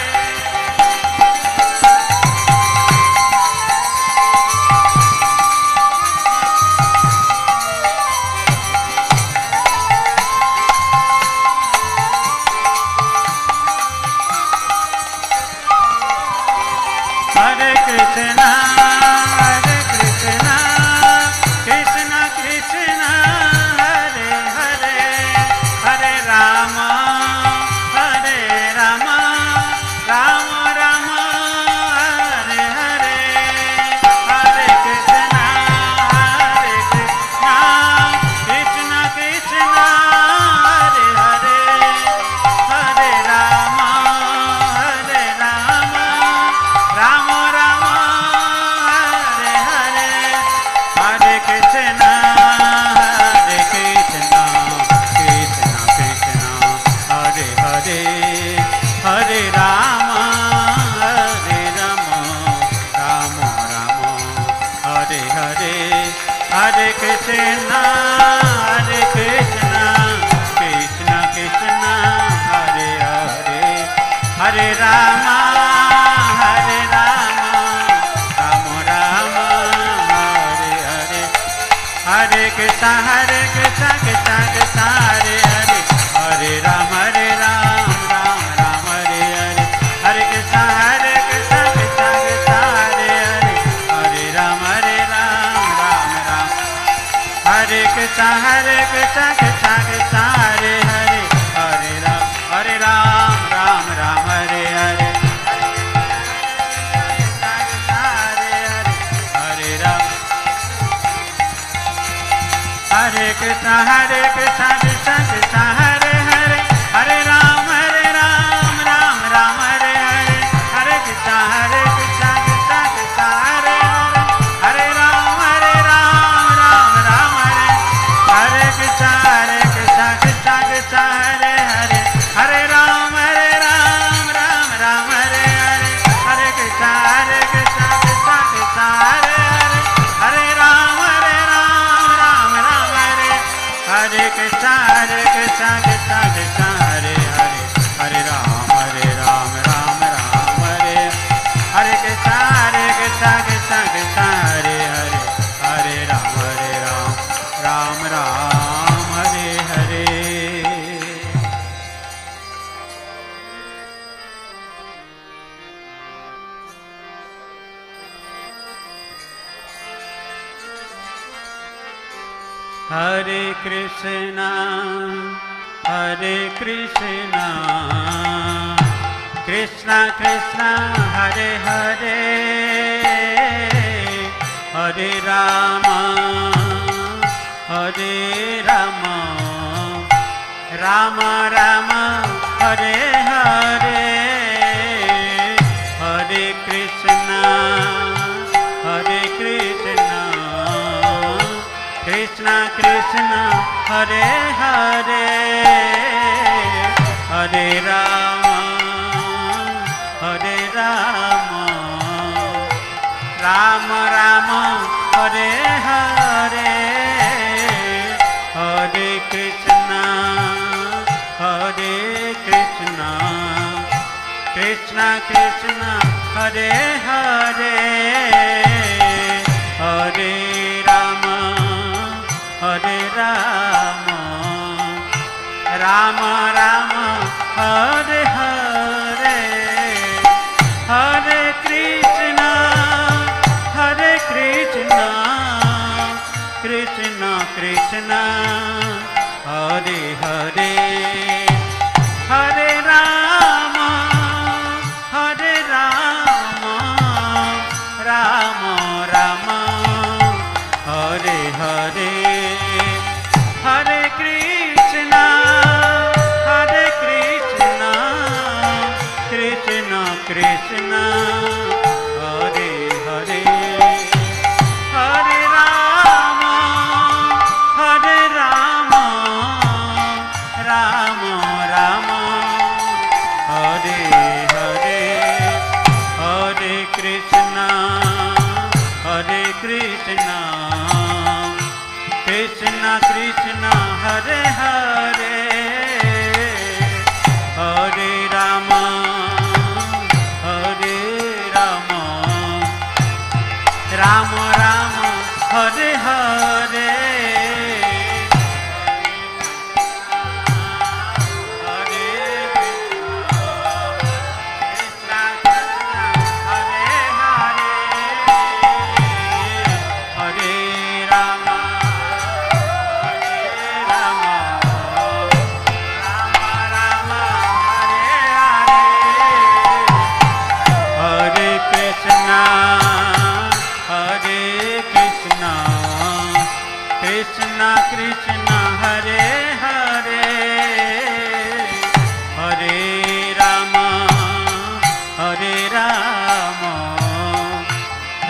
[SPEAKER 1] Hare Krishna, Hare Krishna, Krishna Krishna, Hare Hare, Hare Rama, Hare Rama, Rama Rama, Hare Hare, Hare Krishna, Hare Krishna, Krishna Krishna, Hare Hare, Hare Rama, Hare Rama, Rama Rama, Hare Hare, Hare Krishna, Hare Krishna, Krishna Krishna, Hare Hare, Hare Rama, Hare Rama, Rama Rama, Hare Hare, Hare Krishna, Hare Krishna, Krishna Krishna, Hare Hare, Hare Rama, Hare Rama, Rama Rama, Hare Hare, Hare Krishna, Hare Krishna, Krishna Krishna, Hare Hare, Hare Rama, Hare Rama, Rama Rama, Hare Hare, Hare Krishna, Hare Krishna, Krishna Krishna, Hare Hare, Hare Rama, Hare Rama, Rama Rama, Hare Krishna, Hare Krishna, Krishna Krishna, Hare Hare, Hare Rama, Hare Rama, Rama Rama, Hare Hare, Hare Krishna, Hare Krishna, Krishna Krishna, Hare Hare, Hare Rama, Hare Rama, Rama Rama, Hare Hare, Hare Krishna, Hare Krishna, Krishna Krishna, Hare Hare, Hare Rama, Hare Rama, Rama Rama, Hare Hare Krishna, Hare Krishna, Krishna Krishna, Hare Hare, Hare Rama, Hare Rama, Rama Rama, Hare Hare, Hare Krishna, Hare Krishna, Krishna Krishna, Hare Hare, Hare Rama, Hare Rama, Rama Rama, Hare Hare Krishna, Hare Krishna, Krishna Krishna, Hare Hare, Hare Rama, Hare Rama, Rama Rama, Hare Hare Krishna, Hare Krishna, Krishna Krishna, Hare Hare, Hare Rama, Hare Rama, Rama Rama, Hare Hare. Hare Krishna, Hare Krishna, Krishna Krishna, Hare Hare, Hare Rama, Hare Rama, Rama Rama, Hare Hare, Hare Krishna, Hare Krishna, Krishna Krishna, Hare Hare, Hare Rama, Hare Rama, Rama Rama, Hare Hare, Hare Krishna, Hare Krishna, Krishna Krishna, Hare Hare, Hare Rama, Hare Rama, Rama Rama, Hare Hare, Hare Krishna, Hare Krishna, Krishna Krishna,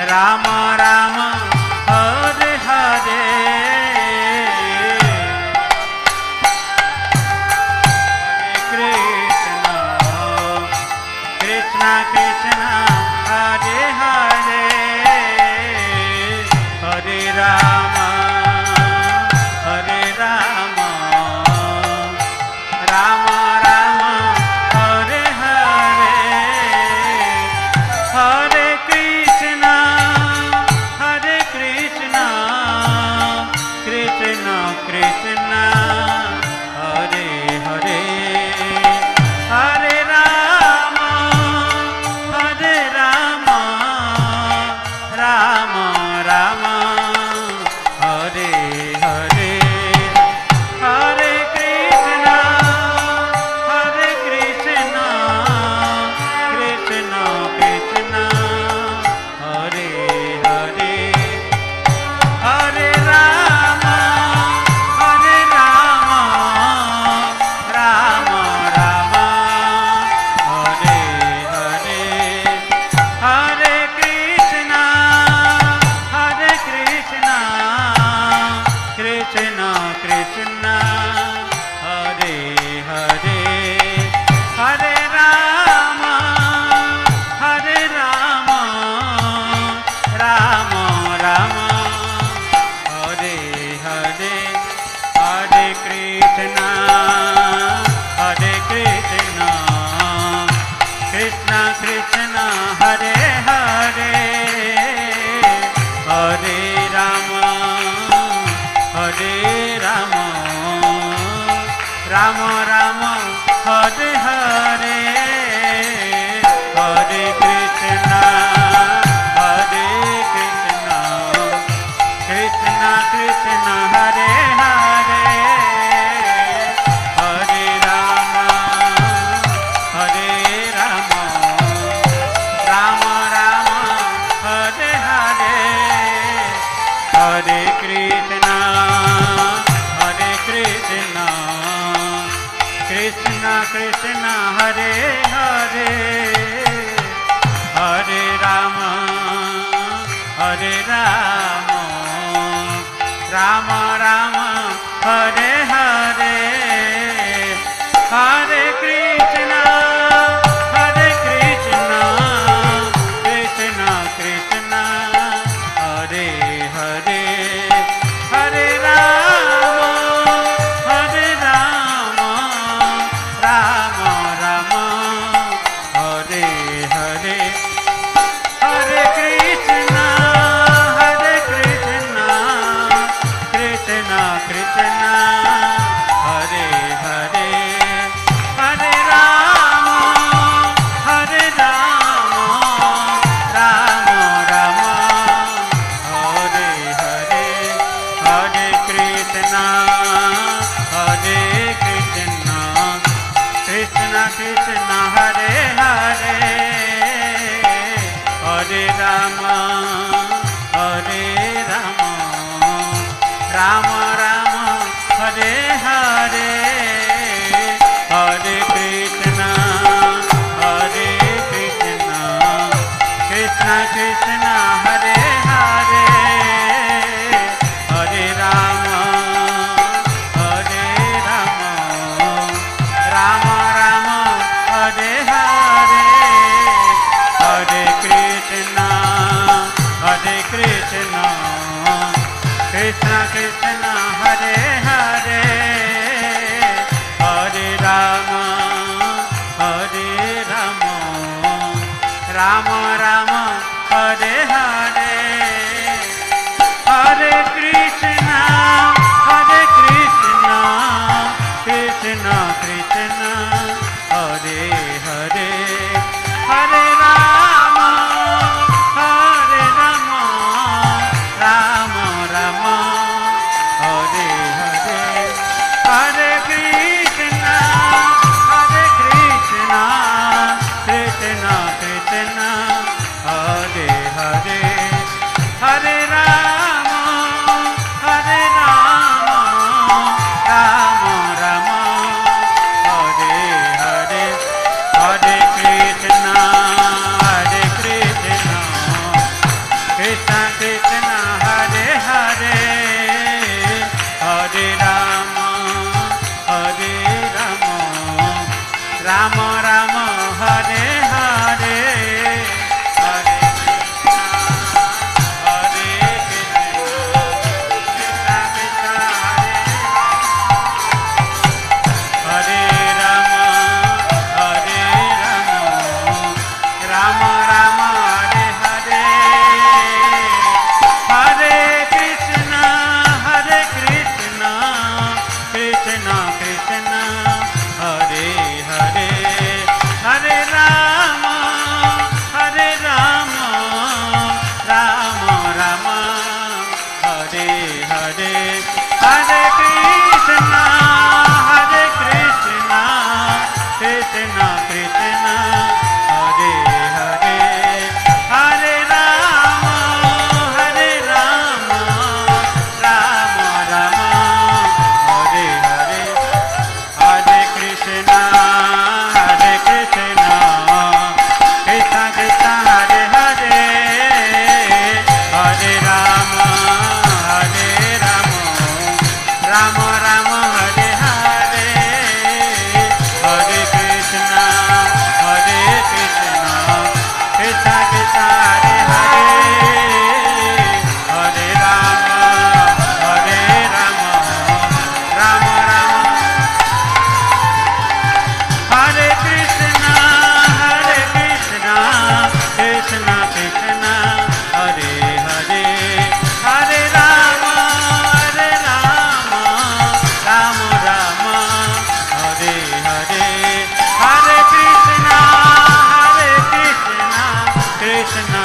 [SPEAKER 1] Ram Ram Hare Hare Krishna Krishna Hare Hare Hare Rama Hare Rama Rama Rama Hare Hare Hare Krishna Hare Krishna Krishna Krishna Hare Hare Hare Rama Hare Rama Rama Rama Hare Hare Hare Krishna Hare Krishna Krishna Krishna Hare Hare Hare Rama Hare Rama Rama Rama Hare Hare Hare Krishna Hare Krishna Krishna Krishna Hare Hare Hare Rama Hare Rama Rama Rama Hare Hare Hare Krishna Hare Krishna Krishna Krishna Hare Hare Hare Rama Hare Rama Rama Rama Hare Hare Hare Krishna Hare Krishna Krishna Krishna Hare Hare Hare Rama Hare Rama Rama Rama Hare Hare Hare Krishna Hare Krishna Krishna Krishna Hare Hare Hare Rama Hare Rama Rama Rama Hare Hare Hare Krishna Hare Krishna Krishna Krishna Hare Hare Hare Rama Hare Rama Rama Rama Hare Hare Hare Krishna Hare Krishna Krishna Krishna Hare Hare Hare Rama Hare Rama Rama Rama Hare Hare Hare Krishna Hare Krishna Krishna Krishna Hare Hare Hare Rama Hare Rama Rama Rama Hare Hare Hare Krishna Hare Krishna Krishna Krishna Hare Hare Hare Rama Hare Rama Rama Rama Hare Hare Hare Krishna Hare Krishna Krishna Krishna Hare Hare Hare Rama Hare Rama Rama Rama Hare Hare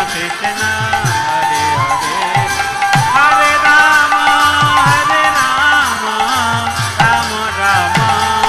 [SPEAKER 1] Krishna, Hare Hare, Hare Rama, Hare Rama, Rama Rama,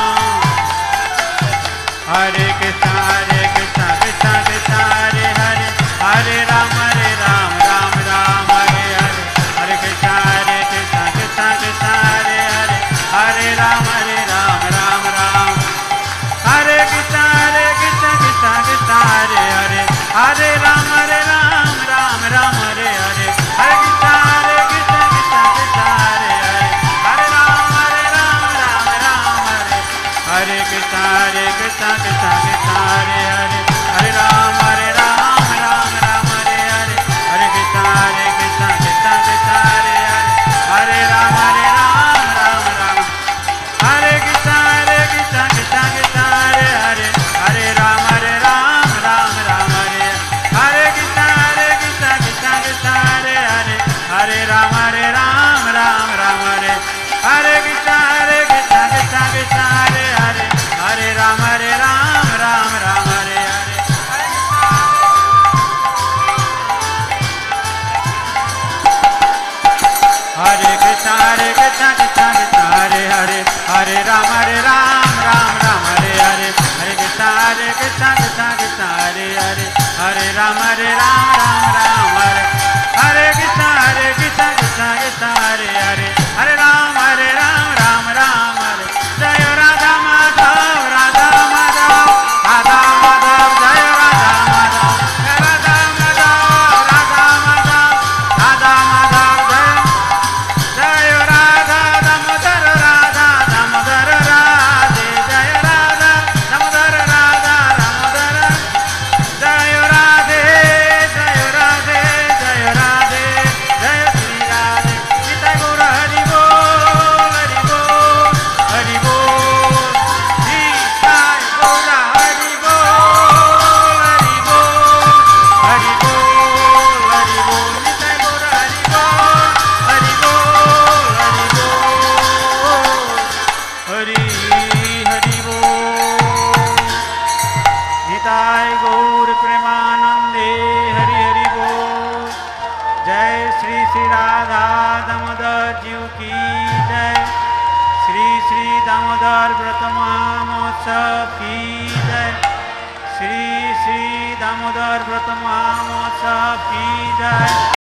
[SPEAKER 1] Hare Krishna, Hare Krishna, Krishna Krishna, Hare Hare, Hare Rama, Hare Rama, Rama Rama, Hare Hare, Hare Krishna, Hare Krishna, Krishna Krishna, Hare Hare, Hare Rama, Hare Rama, Rama Rama, Hare Krishna, Hare Krishna, Krishna Krishna, Hare Hare, Hare Rama, Hare Rama, Rama Rama, Hare Hare, Hare Krishna, Hare Krishna, Krishna Krishna, Hare Hare, Hare Rama, Hare Rama, Rama Rama, Hare Hare Krishna, Hare Krishna, Krishna Krishna, Hare Hare, Hare Rama, Hare Rama, Rama Rama, Hare Hare, Hare Krishna, Hare Krishna, Krishna Krishna, Hare Hare, Hare Rama, Hare Rama, Rama Rama, Hare Krishna, Hare Krishna, Krishna Krishna, Hare Hare, Hare Rama, Hare Rama, Rama Rama, Hare Hare Krishna, Hare Krishna, Krishna Krishna, Hare Hare, Hare Rama, Hare Rama, Rama Rama, Hare Hare Krishna, Hare Krishna, Krishna Krishna, Hare Hare, Hare Rama, Hare Rama, Rama Rama, Hare Hare. Hare Krishna, Hare Krishna, Krishna Krishna, Hare Hare, Hare Rama, Hare Rama, Rama Rama, Hare Hare, Hare Krishna, Hare Krishna, Krishna Krishna, Hare Hare, Hare Rama, Hare Rama, Rama Rama, Hare Hare Krishna, Hare Krishna, Krishna Krishna, Hare Hare, Hare Rama, Hare Rama, Rama Rama, Hare Jaya Radha Madhav, Radha Madhav, Radha Madhav, Jaya Radha Madhav, Radha Madhav, Radha Madhav, Radha Madhav, Jaya Jaya Radha Damodar Radha Damodar Radhe Jaya Radha Damodar Radha Damodar Jaya Radhe Jaya Radhe Jaya Radhe Jaya Shri Radhe Nitya Gaur Hari Bol Hari Bol Hari Bol Nitya Gaur Hari Bol Hari Bol Hari Bol Hari Bol Nitya Gaur Hari Bol Hari Bol Hari Bol Hari Hari Bol Nitai Gaur Premanande Hari Hari Bol Jai Shri Shri Radha Damodar Jiu Ki Jai Shri Shri Damodar Vrat Mahotsav Ki Jai Shri Shri Damodar Vrat Mahotsav Ki Jai